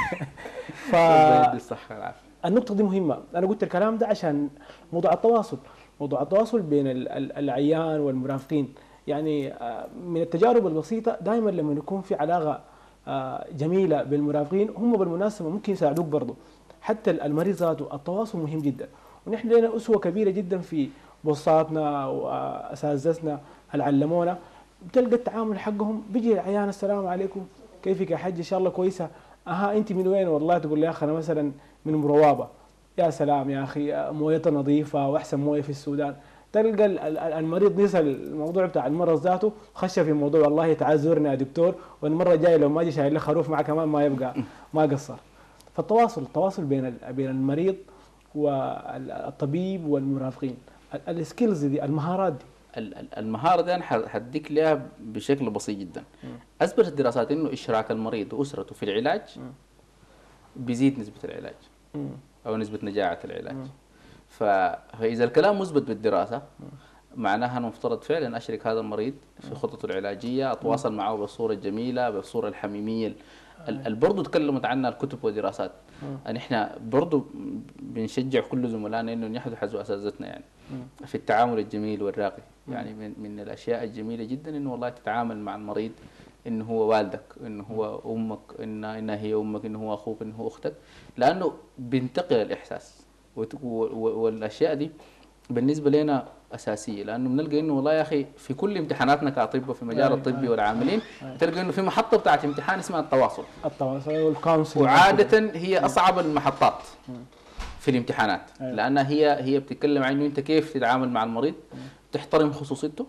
الصحه والعافيه. النقطة دي مهمة، أنا قلت الكلام ده عشان موضوع التواصل، موضوع التواصل بين العيان والمرافقين. يعني من التجارب البسيطة دائما لما يكون في علاقة جميلة بالمرافقين هم بالمناسبة ممكن يساعدوك برضه. حتى المريض ذاته التواصل مهم جدا، ونحن لنا أسوة كبيرة جدا في بوصاتنا وأساتذتنا اللي علمونا. بتلقى التعامل حقهم بيجي العيان السلام عليكم كيفك يا حج ان شاء الله كويسه، انت من وين؟ والله تقول لي يا اخي انا مثلا من مروابه. يا سلام يا اخي مويتها نظيفه واحسن مويه في السودان. تلقى المريض نسى الموضوع بتاع المرض ذاته، خش في موضوع والله تعال زورني يا دكتور، والمره الجايه لو ما جي شايل لك خروف معك كمان ما يبقى ما قصر. فالتواصل بين المريض والطبيب والمرافقين، السكيلز دي المهارات دي. المهارة دي أنا حديك لها بشكل بسيط جدا. أثبتت الدراسات إنه إشراك المريض وأسرته في العلاج بيزيد نسبة العلاج أو نسبة نجاعة العلاج. فإذا الكلام مثبت بالدراسة معناها أنا مفترض فعلا أشرك هذا المريض في خطته العلاجية، أتواصل معه بالصورة الجميلة بالصورة الحميمية برضه تكلمت عنها الكتب والدراسات. أن إحنا برضه بنشجع كل زملائنا إنه يحذوا أساتذتنا يعني في التعامل الجميل والراقي. يعني من الأشياء الجميلة جدا إنه والله تتعامل مع المريض إنه هو والدك، إنه هو أمك، إنها هي أمك، إنه هو أخوك، إنه هو أختك، لأنه بينتقل الإحساس. والأشياء دي بالنسبة لنا أساسية، لأنه بنلقى إنه والله يا أخي في كل امتحاناتنا كأطباء في مجال الطبي والعاملين تلقى إنه في محطة بتاعت امتحان اسمها التواصل والكونسل، وعادة هي أصعب المحطات في الامتحانات، لأنها هي بتتكلم عن إنه أنت كيف تتعامل مع المريض، تحترم خصوصيته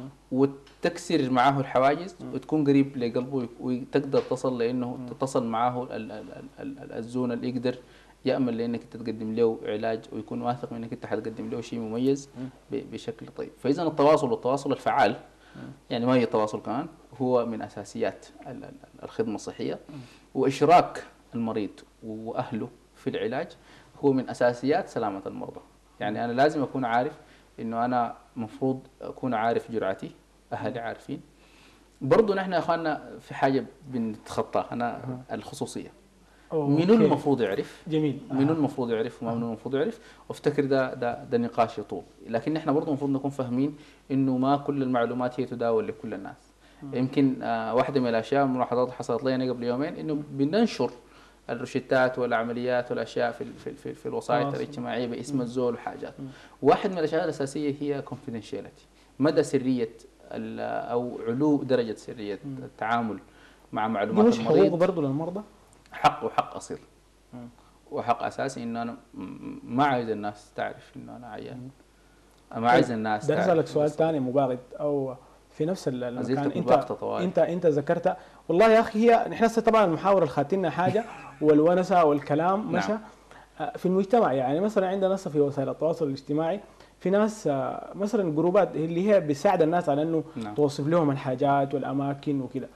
وتكسر معه الحواجز وتكون قريب لقلبه وتقدر تصل لأنه تتصل معه الزون اللي يقدر يأمل لأنك أنت تقدم له علاج ويكون واثق من أنك أنت حتقدم له شيء مميز بشكل طيب. فإذا التواصل والتواصل الفعال يعني ما هي التواصل كمان هو من أساسيات الخدمة الصحية، وإشراك المريض وأهله في العلاج هو من أساسيات سلامة المرضى. يعني أنا لازم أكون عارف إنه أنا مفروض أكون عارف جرعتي، أهلي عارفين. برضو نحن يا أخواننا في حاجة بنتخطاها، أنا الخصوصية. منو المفروض يعرف؟ جميل. منو المفروض يعرف وما منو المفروض يعرف؟ وافتكر ده نقاش يطول، لكن نحن برضو المفروض نكون فاهمين إنه ما كل المعلومات هي تداول لكل الناس. يمكن واحدة من الأشياء من الملاحظات اللي حصلت لي أنا قبل يومين إنه بننشر الروشتات والعمليات والاشياء في الوسائط الاجتماعيه باسم الزول وحاجات. واحد من الاشياء الاساسيه هي confidentiality، مدى سريه او علو درجه سريه التعامل مع معلومات مش المريض. حقوق برضه للمرضى، حق اصيل وحق اساسي انه انا ما عايز الناس تعرف انه انا عيان، ما عايز الناس تعرف. بدي اسالك سؤال ثاني مباغت او في نفس المكان. انت ذكرت والله يا اخي هي نحن طبعا المحاور اللي خاتلنا حاجه والونسه والكلام مشى في المجتمع. يعني مثلا عندنا في وسائل التواصل الاجتماعي في ناس مثلا جروبات اللي هي بتساعد الناس على انه توصف لهم الحاجات والاماكن وكذا.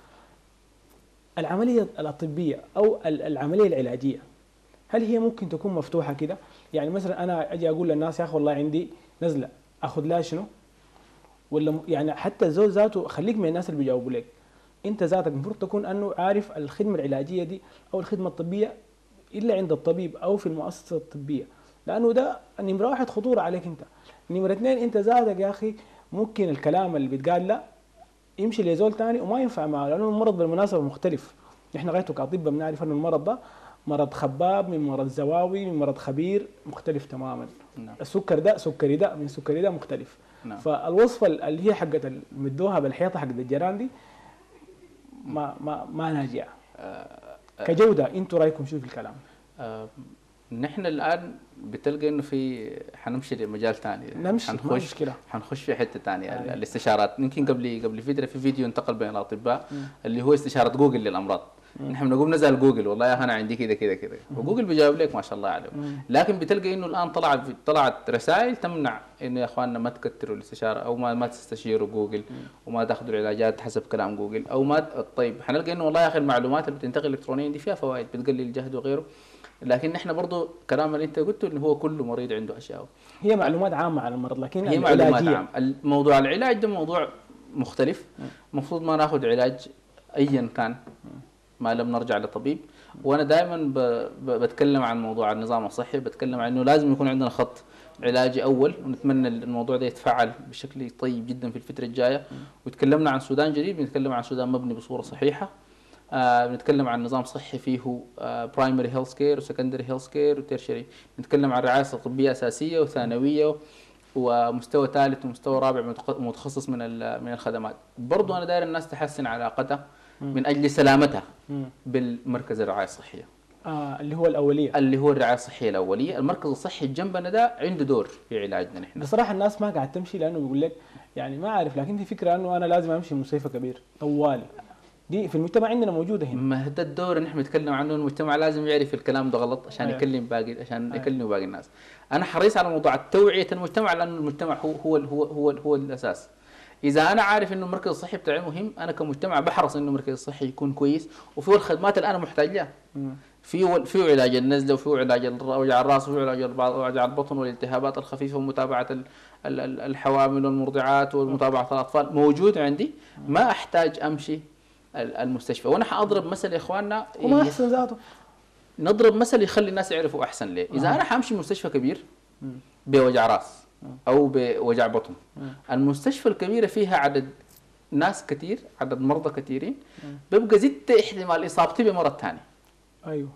العمليه الطبيه او العمليه العلاجيه هل هي ممكن تكون مفتوحه كده؟ يعني مثلا انا اجي اقول للناس يا اخي والله عندي نزله اخذ لها شنو؟ ولا يعني حتى الزول ذاته خليك من الناس اللي بيجاوبوا لك، انت ذاتك المفروض تكون انه عارف الخدمه العلاجيه دي او الخدمه الطبيه الا عند الطبيب او في المؤسسه الطبيه، لانه ده نمره واحد خطوره عليك انت. نمره اثنين انت ذاتك يا اخي ممكن الكلام اللي بيتقال له يمشي لزول ثاني وما ينفع معه، لانه المرض بالمناسبه مختلف. نحن غايته كاطباء بنعرف انه المرض ده مرض خباب من مرض زواوي من مرض خبير مختلف تماما. السكر ده سكري ده من سكري ده مختلف. فالوصفه اللي هي حقت المدوها بالحيطه حقت الجيران دي ما ناجعه كجوده. انتم رايكم شو في الكلام؟ نحن الان بتلقى انه في حنمشي لمجال ثاني، نمشي حنخش في حته ثانيه. الاستشارات يمكن قبل فتره في فيديو انتقل بين الاطباء اللي هو استشاره جوجل للامراض. نحن بنقوم نزل جوجل والله يا اخي انا عندي كذا كذا كذا، وجوجل بيجاوب لك ما شاء الله عليه. لكن بتلقى انه الان طلعت رسائل تمنع انه يا اخواننا ما تكتروا الاستشاره، او ما تستشيروا جوجل، وما تاخذوا العلاجات حسب كلام جوجل، او ما طيب حنلقى انه والله يا اخي المعلومات اللي بتنتقل الكترونيا دي فيها فوائد، بتقلل الجهد وغيره. لكن نحن برضه كلام اللي انت قلته انه هو كل مريض عنده اشياء. هي معلومات عامه عن المرض، لكن هي معلومات عامه. الموضوع العلاج ده موضوع مختلف، المفروض ما ناخذ علاج ايا كان ما لم نرجع لطبيب. وانا دائما بتكلم عن موضوع النظام الصحي، بتكلم عن انه لازم يكون عندنا خط علاجي اول، ونتمنى الموضوع ده يتفعل بشكل طيب جدا في الفتره الجايه. وتكلمنا عن سودان جديد، بنتكلم عن سودان مبني بصوره صحيحه. بنتكلم عن نظام صحي فيه برايمري هيلث كير وسكندري هيلث كير وتيرشري. بنتكلم عن رعايه طبيه اساسيه وثانويه ومستوى ثالث ومستوى رابع متخصص من الخدمات. برضو انا داير الناس تحسن علاقتها من اجل سلامتها بالمركز الرعايه الصحيه. اللي هو الاوليه، اللي هو الرعايه الصحيه الاوليه. المركز الصحي جنبنا ده عنده دور في علاجنا نحن. بصراحه الناس ما قاعد تمشي، لانه بيقول لك يعني ما عارف، لكن في فكره انه انا لازم امشي مستشفى كبير طوالي. دي في المجتمع عندنا موجوده هنا. ما هذا الدور اللي نحن نتكلم عنه. المجتمع لازم يعرف الكلام ده غلط عشان يكلم باقي الناس. انا حريص على موضوع توعيه المجتمع، لانه المجتمع هو الاساس. اذا انا عارف انه المركز الصحي بتاعي مهم، انا كمجتمع بحرص انه المركز الصحي يكون كويس وفيه الخدمات اللي انا محتاج لها. فيه علاج النزله، وفيه علاج وجع الراس، وفيه علاج وجع البطن والالتهابات الخفيفه، ومتابعه الحوامل والمرضعات ومتابعه الاطفال موجود عندي. ما احتاج امشي المستشفى. وانا حاضرب مثل يا اخواننا، وما احسن ذاته نضرب مثل يخلي الناس يعرفوا احسن ليه. اذا انا حامشي مستشفى كبير بوجع راس او بوجع بطن، المستشفى الكبيره فيها عدد ناس كثير، عدد مرضى كثيرين، بيبقى زدت احتمال اصابتي بمرض ثاني. ايوه.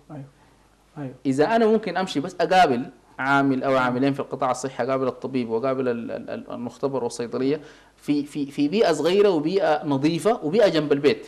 اذا انا ممكن امشي بس اقابل عامل او عاملين في القطاع الصحي، اقابل الطبيب واقابل المختبر والصيدليه في بيئه صغيره وبيئه نظيفه وبيئه جنب البيت،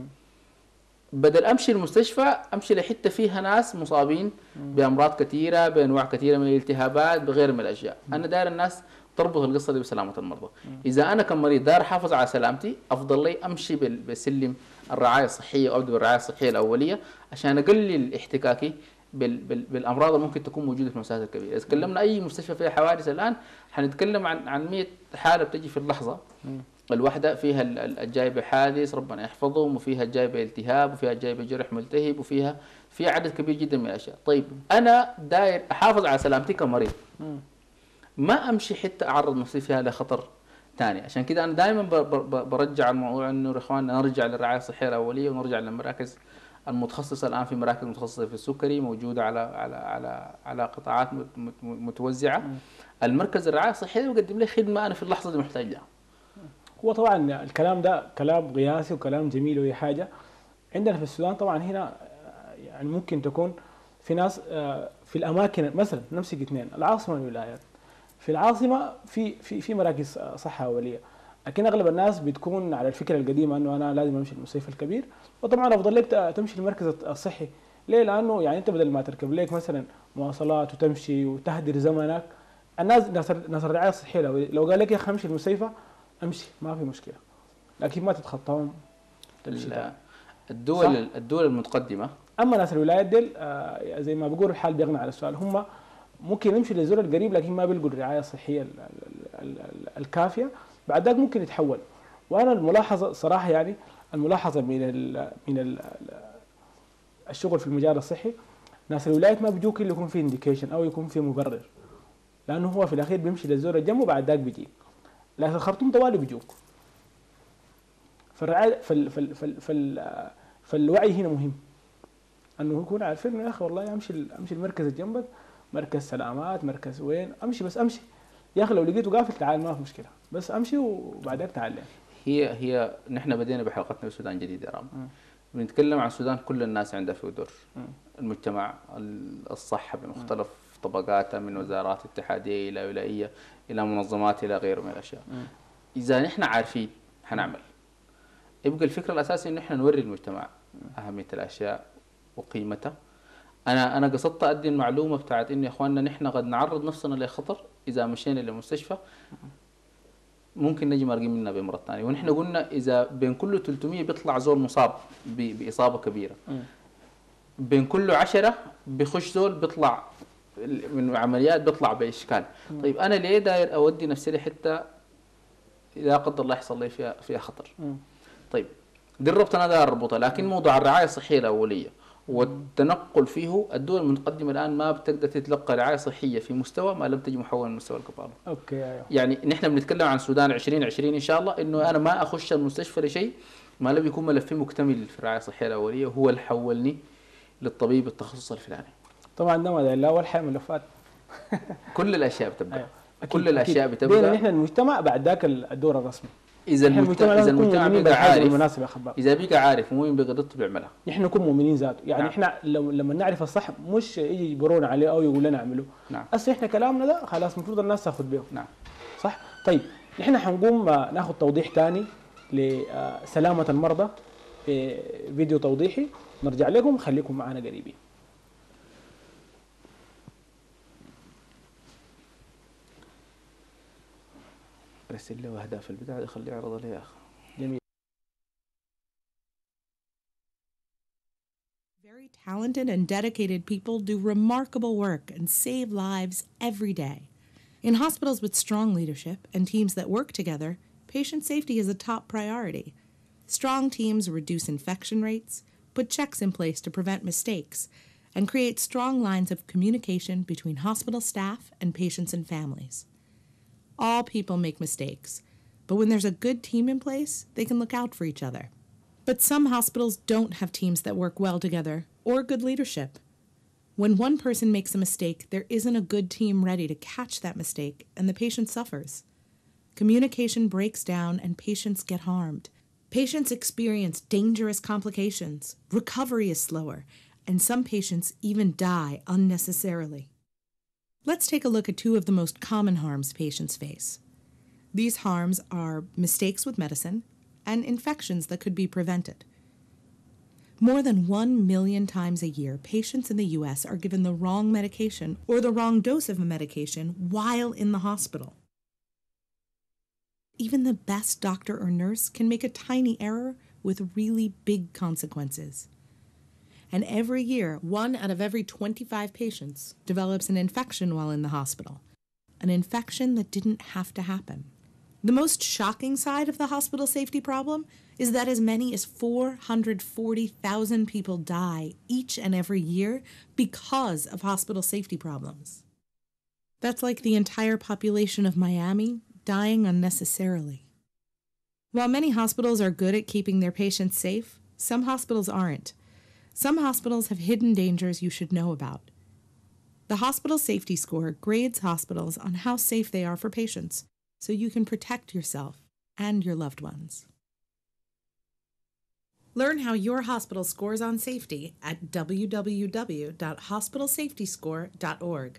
بدل امشي المستشفى امشي لحته فيها ناس مصابين بامراض كثيره، بانواع كثيره من الالتهابات، بغير من الاشياء. انا داير الناس تربط القصه دي بسلامه المرضى. اذا انا كمريض داير احافظ على سلامتي، افضل لي امشي بسلم الرعايه الصحيه وابدا بالرعايه الصحيه الاوليه عشان اقلل احتكاكي بالامراض اللي ممكن تكون موجوده في المستشفيات الكبيره. اذا تكلمنا اي مستشفى فيها حوادث الان حنتكلم عن 100 حاله بتجي في اللحظه الواحده، فيها الجايبه حادث ربنا يحفظهم، وفيها الجايبه التهاب، وفيها الجايبه جرح ملتهب، وفيها عدد كبير جدا من الاشياء. طيب انا داير احافظ على سلامتي كمريض، ما امشي حتى اعرض نفسي فيها لخطر ثاني. عشان كذا انا دائما برجع الموضوع انه يا اخواننا نرجع للرعايه الصحيه الاوليه، ونرجع للمراكز المتخصصه. الان في مراكز متخصصه في السكري موجوده على قطاعات متوزعه. المركز الرعايه الصحيه يقدم لي خدمه انا في اللحظه دي محتاج لها. هو طبعا الكلام ده كلام قياسي وكلام جميل وهي حاجه. عندنا في السودان طبعا هنا يعني ممكن تكون في ناس في الاماكن، مثلا نمسك اثنين، العاصمه والولايات. في العاصمه في مراكز صحه اوليه، لكن اغلب الناس بتكون على الفكره القديمه انه انا لازم امشي المستشفى الكبير. وطبعا افضل لك تمشي المركز الصحي. ليه؟ لانه يعني انت بدل ما تركب لك مثلا مواصلات وتمشي وتهدر زمنك، ناس الرعايه الصحيه لو قال لك يا اخي امشي المستشفى امشي ما في مشكله، لكن ما تتخطاهم. الدول المتقدمه. اما ناس الولايات ديل زي ما بيقولوا الحال بيغنى على السؤال، هم ممكن يمشوا للزور القريب لكن ما بيلقوا الرعايه الصحيه الكافيه، بعد ذاك ممكن يتحول. وانا الملاحظه صراحه يعني الملاحظه من الشغل في المجال الصحي، ناس الولايات ما بيجوك الا يكون في انديكيشن او يكون في مبرر، لانه هو في الاخير بيمشي للزور الجنب وبعد ذاك بيجي. لكن الخرطوم طوالي بيجوك. فالرعايه فالوعي هنا مهم، انه يكون عارفين انه يا اخي والله امشي المركز اللي جنبك، مركز سلامات، مركز وين، امشي بس امشي يا اخي، لو لقيته قافل تعال ما في مشكله، بس امشي وبعدين تعال. هي نحن بدينا بحلقتنا في السودان جديد يا رام. بنتكلم عن السودان كل الناس عندها في دور. المجتمع، الصحه بمختلف طبقاتها، من وزارات اتحاديه الى ولائيه الى منظمات الى غيره من الاشياء. اذا نحن عارفين حنعمل. يبقى الفكره الاساسيه انه احنا نوري المجتمع اهميه الاشياء وقيمتها. انا قصدت ادي المعلومه بتاعت انه يا اخواننا نحن قد نعرض نفسنا لخطر اذا مشينا للمستشفى، ممكن نجي مارقين منها بمرض ثاني. ونحن قلنا اذا بين كل 300 بيطلع زول مصاب باصابه كبيره، بين كل 10 بيخش زول بيطلع من عمليات بيطلع باشكال. طيب انا ليه داير اودي نفسي لحته اذا قدر الله يحصل لي فيها خطر؟ طيب دي الربط انا داير اربطها، لكن موضوع الرعايه الصحيه الاوليه والتنقل فيه، الدول المتقدمه الان ما بتقدر تتلقى رعايه صحيه في مستوى ما لم تجي محول من مستوى الكفاله. اوكي ايوه. يعني نحن بنتكلم عن السودان 2020 ان شاء الله، انه انا ما اخش المستشفى لشيء ما لم يكون ملفي مكتمل في الرعايه الصحيه الاوليه، وهو اللي حولني للطبيب التخصص الفلاني. طبعا ده ما لا اول حاجه ملفات كل الاشياء بتبدا. أيوة. كل الاشياء بتبدا بين نحن المجتمع بعد ذاك الدور الرسمي. اذا المجتمع بقى عارف بالمناسبه يا خباب، اذا بقى عارف ومين بقى ضده بيعملها. نحن نكون مؤمنين ذاته، يعني نعم. احنا لما نعرف الصح مش يجي يجبرونا عليه او يقول لنا اعملوا. نعم. اصل احنا كلامنا ده خلاص المفروض الناس تاخذ به. نعم. صح؟ طيب نحن حنقوم ناخذ توضيح ثاني لسلامه المرضى في فيديو توضيحي، نرجع لكم، خليكم معنا قريبين. ارسل له اهداف البدع خليه يعرضها لي يا اخي. جميل. Very talented and dedicated people do remarkable work and save lives every day. In hospitals with strong leadership and teams that work together, patient safety is a top priority. Strong teams reduce infection rates, put checks in place to prevent mistakes, and create strong lines of communication between hospital staff and patients and families. All people make mistakes, but when there's a good team in place, they can look out for each other. But some hospitals don't have teams that work well together or good leadership. When one person makes a mistake, there isn't a good team ready to catch that mistake, and the patient suffers. Communication breaks down and patients get harmed. Patients experience dangerous complications, recovery is slower, and some patients even die unnecessarily. Let's take a look at two of the most common harms patients face. These harms are mistakes with medicine and infections that could be prevented. More than 1 million times a year, patients in the U.S. are given the wrong medication or the wrong dose of a medication while in the hospital. Even the best doctor or nurse can make a tiny error with really big consequences. And every year, 1 out of every 25 patients develops an infection while in the hospital, an infection that didn't have to happen. The most shocking side of the hospital safety problem is that as many as 440,000 people die each and every year because of hospital safety problems. That's like the entire population of Miami dying unnecessarily. While many hospitals are good at keeping their patients safe, some hospitals aren't. Some hospitals have hidden dangers you should know about. The Hospital Safety Score grades hospitals on how safe they are for patients, so you can protect yourself and your loved ones. Learn how your hospital scores on safety at www.hospitalsafetyscore.org.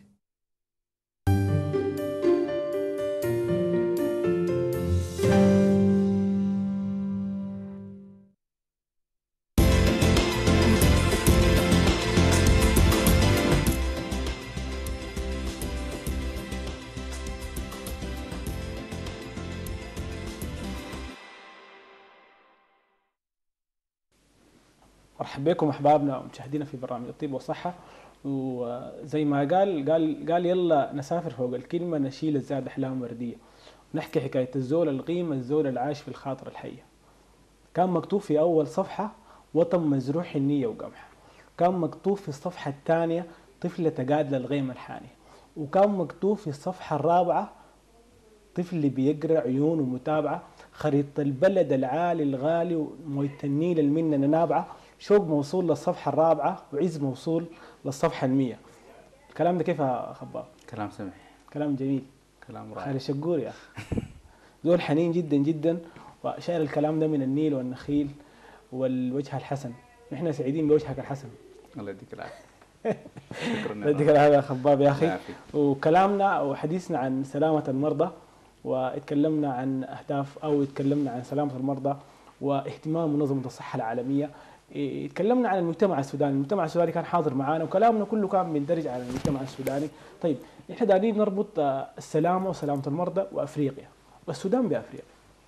مرحبا بكم احبابنا ومشاهدينا في برنامج الطب والصحه. وزي ما قال يلا نسافر فوق الكلمه، نشيل الزاد احلام ورديه، ونحكي حكايه الزول القيمه، الزول العايش في الخاطر الحيه. كان مكتوب في اول صفحه وطن مزروع حنيه وقمح، كان مكتوب في الصفحه الثانيه طفله تقاد للغيمه الحانيه، وكان مكتوب في الصفحه الرابعه طفل بيقرا عيون ومتابعه، خريطه البلد العالي الغالي ومويه النيل المنه نابعه، شوق موصول للصفحة الرابعة وعز موصول للصفحة 100. الكلام ده كيف يا خباب؟ كلام سمح، كلام جميل، كلام رائع. خالد شقور يا أخي ذول حنين جدا جدا، وشايل الكلام ده من النيل والنخيل والوجه الحسن. نحن سعيدين بوجهك الحسن. الله يديك العافية. شكرا. الله يديك العافية يا خباب يا أخي. وكلامنا وحديثنا عن سلامة المرضى، واتكلمنا عن أهداف أو اتكلمنا عن سلامة المرضى واهتمام منظمة الصحة العالمية. تكلمنا عن المجتمع السوداني، المجتمع السوداني كان حاضر معانا وكلامنا كله كان بيندرج على المجتمع السوداني. طيب احنا دايرين نربط السلامة وسلامة المرضى وأفريقيا والسودان بأفريقيا.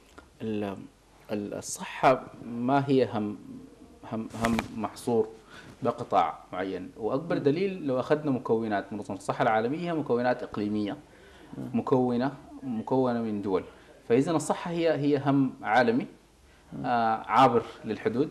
الصحة ما هي هم محصور بقطاع معين، وأكبر دليل لو أخذنا مكونات منظمة الصحة العالمية مكونات إقليمية مكونة من دول، فإذا الصحة هي هم عالمي عابر للحدود.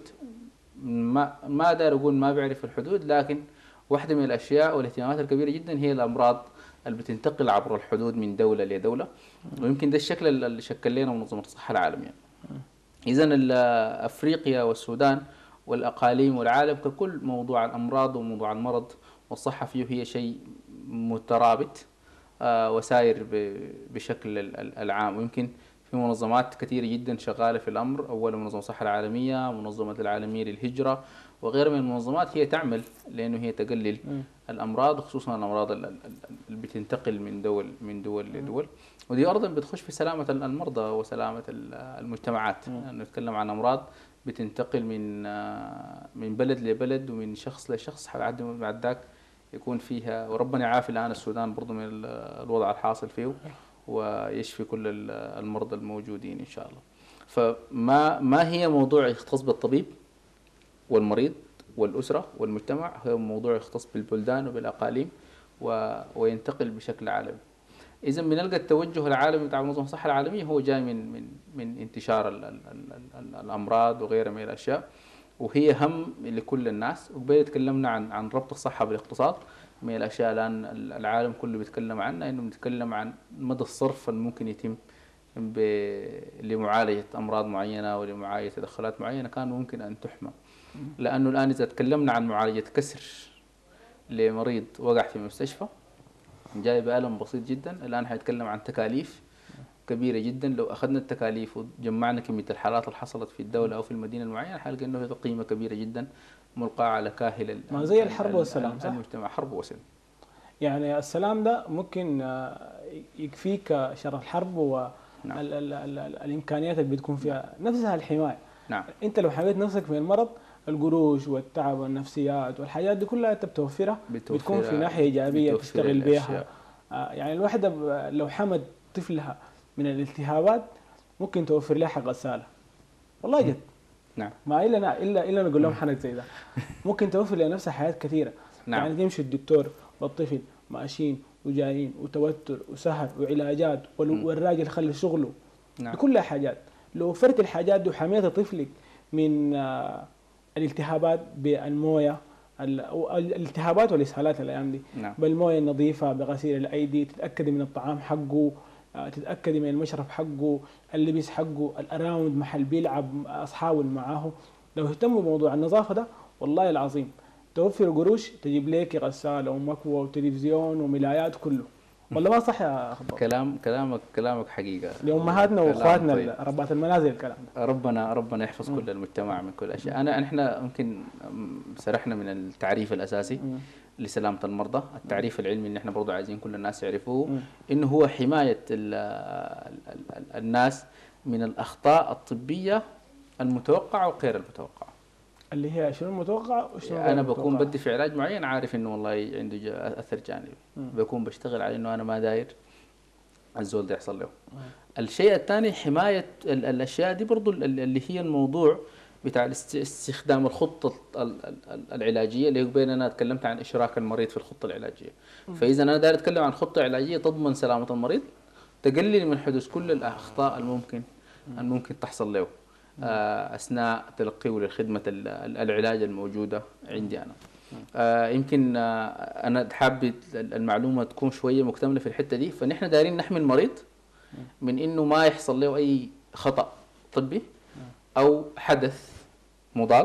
ما دار أقول ما بيعرف الحدود، لكن واحدة من الأشياء والاهتمامات الكبيرة جدا هي الأمراض اللي بتنتقل عبر الحدود من دولة لدولة، ويمكن ده الشكل اللي شكل لنا منظمة الصحة العالمية. إذا أفريقيا والسودان والأقاليم والعالم ككل، موضوع الأمراض وموضوع المرض والصحة فيه هي شيء مترابط وساير بشكل العام. ويمكن في منظمات كثيرة جدا شغالة في الأمر، أولا منظمة الصحة العالمية، منظمة العالمية للهجرة وغيرها من المنظمات، هي تعمل لأنه هي تقلل الأمراض، وخصوصا الأمراض اللي بتنتقل من دول لدول، ودي أيضا بتخش في سلامة المرضى وسلامة المجتمعات. يعني نتكلم عن أمراض بتنتقل من بلد لبلد ومن شخص لشخص، بعد ذاك يكون فيها، وربنا يعافي الآن السودان برضو من الوضع الحاصل فيه ويشفي كل المرضى الموجودين إن شاء الله. فما هي موضوع يختص بالطبيب والمريض والأسرة والمجتمع، هو موضوع يختص بالبلدان وبالأقاليم وينتقل بشكل عالمي. إذا بنلقى التوجه العالمي بتاع منظمة الصحة العالمية هو جاي من انتشار الأمراض وغيرها من الأشياء، وهي هم لكل الناس. وبين تكلمنا عن ربط الصحة بالاقتصاد، من الأشياء الآن العالم كله بيتكلم عنها، إنه بنتكلم عن مدى الصرف الممكن يتم لمعالجة أمراض معينة ولمعالجة تدخلات معينة كان ممكن أن تحمى. لأنه الآن إذا تكلمنا عن معالجة كسر لمريض وقع في مستشفى جاي بألم بسيط جدا، الآن حيتكلم عن تكاليف كبيرة جدا. لو أخذنا التكاليف وجمعنا كمية الحالات اللي حصلت في الدولة أو في المدينة المعينة حلقة إنه هي قيمة كبيرة جدا ملقاة على كاهل ما زي الحرب والسلام، صح؟ المجتمع حرب وسلم. يعني السلام ده ممكن يكفيك شر الحرب والإمكانيات اللي بتكون فيها نفسها الحماية. نعم. أنت لو حميت نفسك من المرض، القروش والتعب والنفسيات والحاجات دي كلها أنت بتوفرها بتكون في ناحية إيجابية تشتغل بها. يعني الواحدة لو حمد طفلها من الالتهابات ممكن توفر لها حق غسالة، والله جد. نعم. ما إلا نقول لهم حنك زي ده ممكن توفر لنفسها حياة كثيرة. نعم. يعني تمشي الدكتور والطفل ماشيين وجايين وتوتر وسهر وعلاجات والراجل خلى شغله. نعم. كلها حاجات. لو وفرت الحاجات دي وحميت طفلك من الالتهابات بالمويه، الالتهابات والاسهالات الايام دي. نعم. بالمويه النظيفه، بغسيل الايدي، تتاكدي من الطعام حقه، تتاكدي من المشرب حقه، اللبس حقه، الاراوند محل بيلعب اصحابه معاه. لو اهتموا بموضوع النظافه ده والله العظيم توفر قروش تجيب لك غساله ومكوى وتلفزيون وملايات كله. والله ما صح يا خبر؟ كلامك حقيقة. لأمهاتنا وأخواتنا طيب. ربات المنازل الكلام ده. ربنا يحفظ كل المجتمع من كل الأشياء. احنا ممكن سرحنا من التعريف الأساسي لسلامة المرضى. التعريف العلمي اللي احنا برضو عايزين كل الناس يعرفوه إنه هو حماية الناس من الأخطاء الطبية المتوقعة وغير المتوقعة. اللي هي شنو المتوقع وشنو انا بكون بدي في علاج معين عارف انه والله عنده اثر جانبي، بكون بشتغل على انه انا ما داير الزول ده يحصل له. الشيء الثاني حمايه الاشياء دي برضو اللي هي الموضوع بتاع استخدام الخطه العلاجيه اللي بين انا تكلمت عن اشراك المريض في الخطه العلاجيه. فاذا انا داير اتكلم عن خطه علاجيه تضمن سلامه المريض، تقلل من حدوث كل الاخطاء الممكن تحصل له أثناء تلقيه للخدمة العلاج الموجودة عندي أنا. يمكن أنا حابب المعلومة تكون شوية مكتملة في الحتة دي. فنحن دايرين نحمي المريض من إنه ما يحصل له أي خطأ طبي أو حدث مضاد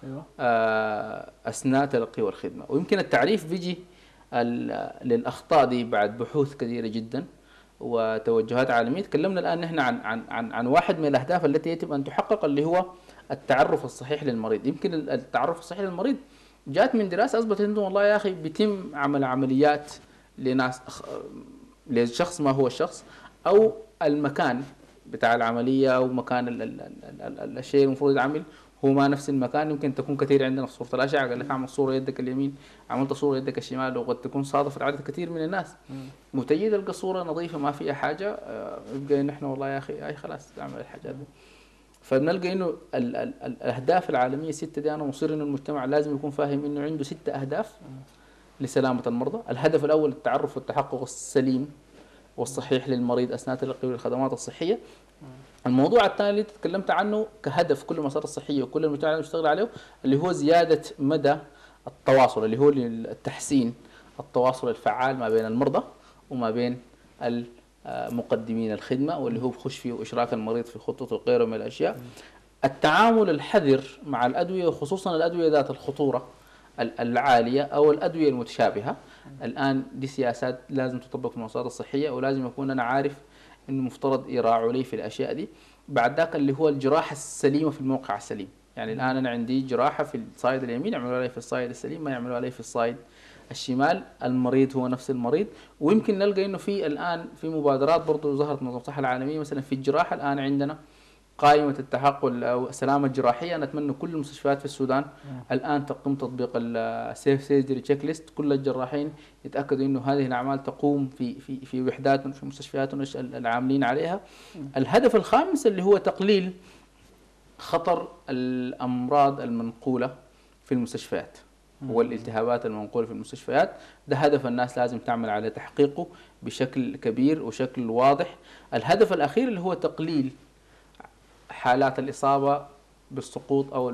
أثناء تلقيه الخدمة. ويمكن التعريف بيجي للأخطاء دي بعد بحوث كثيرة جدا وتوجهات عالمية. تكلمنا الآن نحن عن واحد من الأهداف التي يجب أن تحقق اللي هو التعرف الصحيح للمريض. يمكن التعرف الصحيح للمريض جاءت من دراسة أثبتت إنه والله يا أخي بيتم عمليات لناس لشخص ما هو الشخص أو المكان بتاع العمليه او مكان الشيء المفروض يتعمل هو ما نفس المكان. يمكن تكون كثير عندنا في صوره الاشعه، قال لك اعمل صوره يدك اليمين، عملت صوره يدك الشمال، وقد تكون صادفت عدد كثير من الناس. متجي تلقى الصوره نظيفه ما فيها حاجه، يبقى نحن والله يا اخي خلاص اعمل الحاجات دي. فبنلقى انه الاهداف العالميه السته دي، انا مصر انه المجتمع لازم يكون فاهم انه عنده 6 اهداف لسلامه المرضى. الهدف الاول التعرف والتحقق السليم والصحيح للمريض اثناء تلقي الخدمات الصحيه. الموضوع الثاني اللي تكلمت عنه كهدف كل المسار الصحيه وكل المجتمع يشتغل عليه، اللي هو زياده مدى التواصل، اللي هو التحسين التواصل الفعال ما بين المرضى وما بين مقدمين الخدمه، واللي هو بخش فيه اشراك المريض في خطته وغيره من الاشياء. التعامل الحذر مع الادويه، وخصوصا الادويه ذات الخطوره العاليه او الادويه المتشابهه. الان دي سياسات لازم تطبق في المؤسسات الصحيه، ولازم اكون انا عارف انه مفترض يراعوا لي في الاشياء دي. بعد ذاك اللي هو الجراحه السليمه في الموقع السليم. يعني الان انا عندي جراحه في الصايد اليمين، يعملوا لي في الصايد السليم، ما يعملوا لي في الصايد الشمال. المريض هو نفس المريض. ويمكن نلقى انه في الان في مبادرات برضه ظهرت من منظمه الصحه العالميه، مثلا في الجراحه الان عندنا قائمه التحقق او السلامه الجراحيه. نتمنى كل المستشفيات في السودان الان تقوم تطبيق السيف سيرجري تشيك ليست. كل الجراحين يتاكدوا انه هذه الاعمال تقوم في وحداتهم في مستشفياتهم العاملين عليها. الهدف الخامس اللي هو تقليل خطر الامراض المنقوله في المستشفيات والالتهابات المنقوله في المستشفيات. ده هدف الناس لازم تعمل على تحقيقه بشكل كبير وشكل واضح. الهدف الاخير اللي هو تقليل حالات الإصابة بالسقوط أو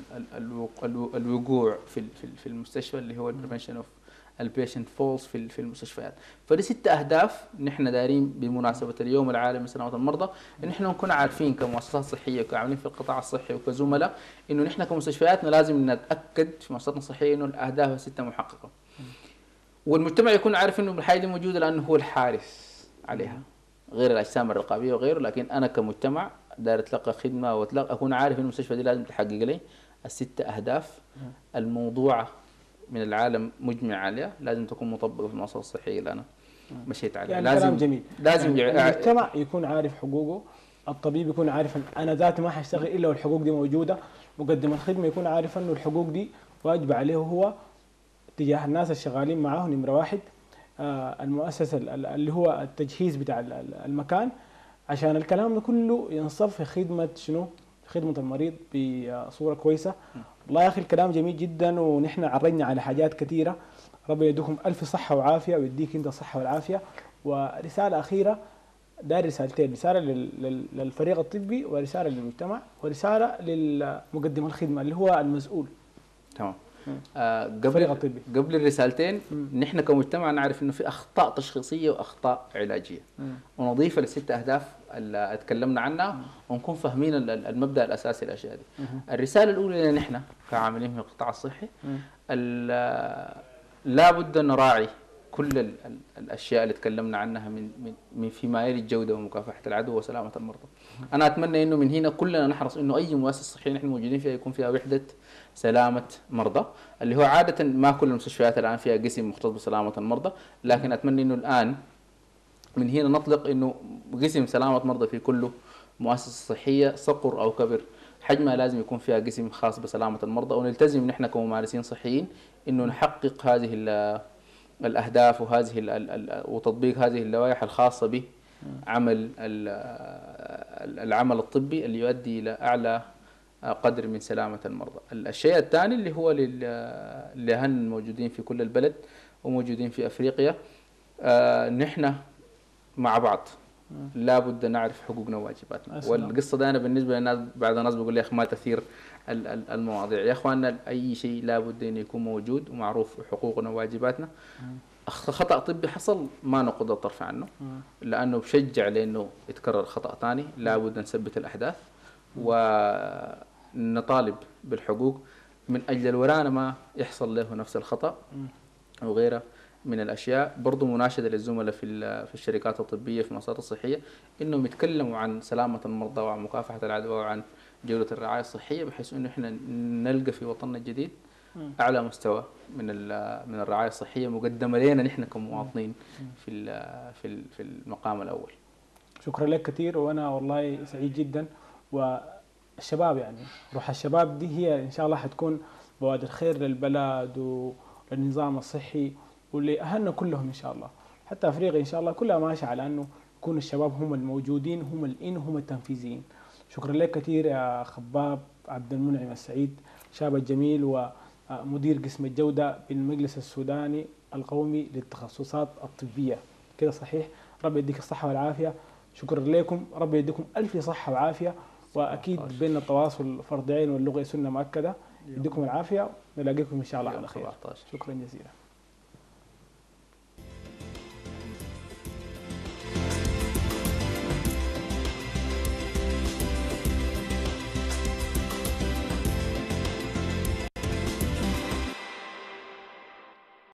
الوقوع في المستشفى، اللي هو prevention of البيشنت فولز في المستشفيات. فدي 6 أهداف نحن دايرين بمناسبة اليوم العالمي لسلامة المرضى، إن نحن نكون عارفين كمؤسسات صحية وكعاملين في القطاع الصحي وكزملاء، إنه نحن كمستشفياتنا لازم نتأكد في مؤسساتنا الصحية إنه الأهداف ال6 محققة. والمجتمع يكون عارف إنه الحاجة دي موجودة لأنه هو الحارس عليها، غير الأجسام الرقابية وغيره. لكن أنا كمجتمع داير اتلقى خدمه اكون عارف ان المستشفى دي لازم تحقق لي ال6 اهداف الموضوعه من العالم مجمع عليها، لازم تكون مطبقه في المؤسسه الصحيه اللي انا مشيت عليها. يعني لازم كلام جميل. لازم يعني المجتمع يكون عارف حقوقه، الطبيب يكون عارف ان انا ذاتي ما حاشتغل الا والحقوق دي موجوده، مقدم الخدمه يكون عارف انه الحقوق دي واجب عليه هو تجاه الناس الشغالين معاه. نمره 1 المؤسسه اللي هو التجهيز بتاع المكان، عشان الكلام ده كله ينصب في خدمة شنو؟ خدمة المريض بصورة كويسة. والله يا أخي الكلام جميل جدا، ونحن عرجنا على حاجات كثيرة. ربنا يديكم ألف صحة وعافية، ويديك أنت الصحة والعافية. ورسالة أخيرة، داير رسالتين، رسالة للفريق الطبي، ورسالة للمجتمع، ورسالة للمقدم الخدمة اللي هو المسؤول. تمام. قبل الرسالتين نحن كمجتمع نعرف انه في اخطاء تشخيصيه واخطاء علاجيه، ونضيف ل6 اهداف اللي اتكلمنا عنها، ونكون فاهمين المبدا الاساسي للاشياء دي. الرساله الاولى لنا نحن كعاملين في القطاع الصحي، لا بد ان نراعي كل الاشياء اللي تكلمنا عنها من فيما يلي الجوده ومكافحه العدوى وسلامه المرضى. انا اتمنى انه من هنا كلنا نحرص انه اي مؤسسه صحيه نحن موجودين فيها يكون فيها وحده سلامه مرضى، اللي هو عاده ما كل المستشفيات الان فيها قسم مختص بسلامه المرضى. لكن اتمنى انه الان من هنا نطلق انه قسم سلامه مرضى في كل مؤسسه صحيه صقر او كبر حجمها لازم يكون فيها قسم خاص بسلامه المرضى، ونلتزم نحن كممارسين صحيين انه نحقق هذه الاهداف وتطبيق هذه اللوائح الخاصه بعمل العمل الطبي اللي يؤدي الى اعلى قدر من سلامه المرضى. الشيء الثاني اللي هو لهن الموجودين في كل البلد وموجودين في افريقيا، نحن مع بعض لا بد نعرف حقوقنا وواجباتنا. والقصه ده انا بالنسبه للناس بعض الناس بيقول لي يا اخي ما تثير المواضيع. يا اخواننا اي شيء لا بد انه يكون موجود ومعروف حقوقنا وواجباتنا. خطا طبي حصل ما نقض الطرف عنه، لانه بشجع لانه يتكرر خطا ثاني. لا بد نثبت الاحداث ونطالب بالحقوق من اجل الورانا ما يحصل له نفس الخطا وغيره من الاشياء. برضو مناشده للزملاء في الشركات الطبيه في المؤسسات الصحيه انهم يتكلموا عن سلامه المرضى وعن مكافحه العدوى وعن جوده الرعايه الصحيه، بحيث انه احنا نلقى في وطننا الجديد اعلى مستوى من الرعايه الصحيه مقدمه لنا نحن كمواطنين في المقام الاول. شكرا لك كثير، وانا والله سعيد جدا. والشباب يعني روح الشباب دي هي ان شاء الله حتكون بوادر خير للبلد وللنظام الصحي ولأهلنا كلهم ان شاء الله. حتى افريقيا ان شاء الله كلها ماشيه على انه يكون الشباب هم الموجودين، هم الان، هم التنفيذيين. شكرا لك كثير يا خباب عبد المنعم السعيد، شاب الجميل ومدير قسم الجوده بالمجلس السوداني القومي للتخصصات الطبيه. كده صحيح؟ ربي يديك الصحه والعافيه. شكرا لكم، ربي يديكم الف صحه وعافيه، واكيد بين التواصل فرض عين واللغه سنه مؤكده. يديكم العافيه، نلاقيكم ان شاء الله على خير. شكرا جزيلا.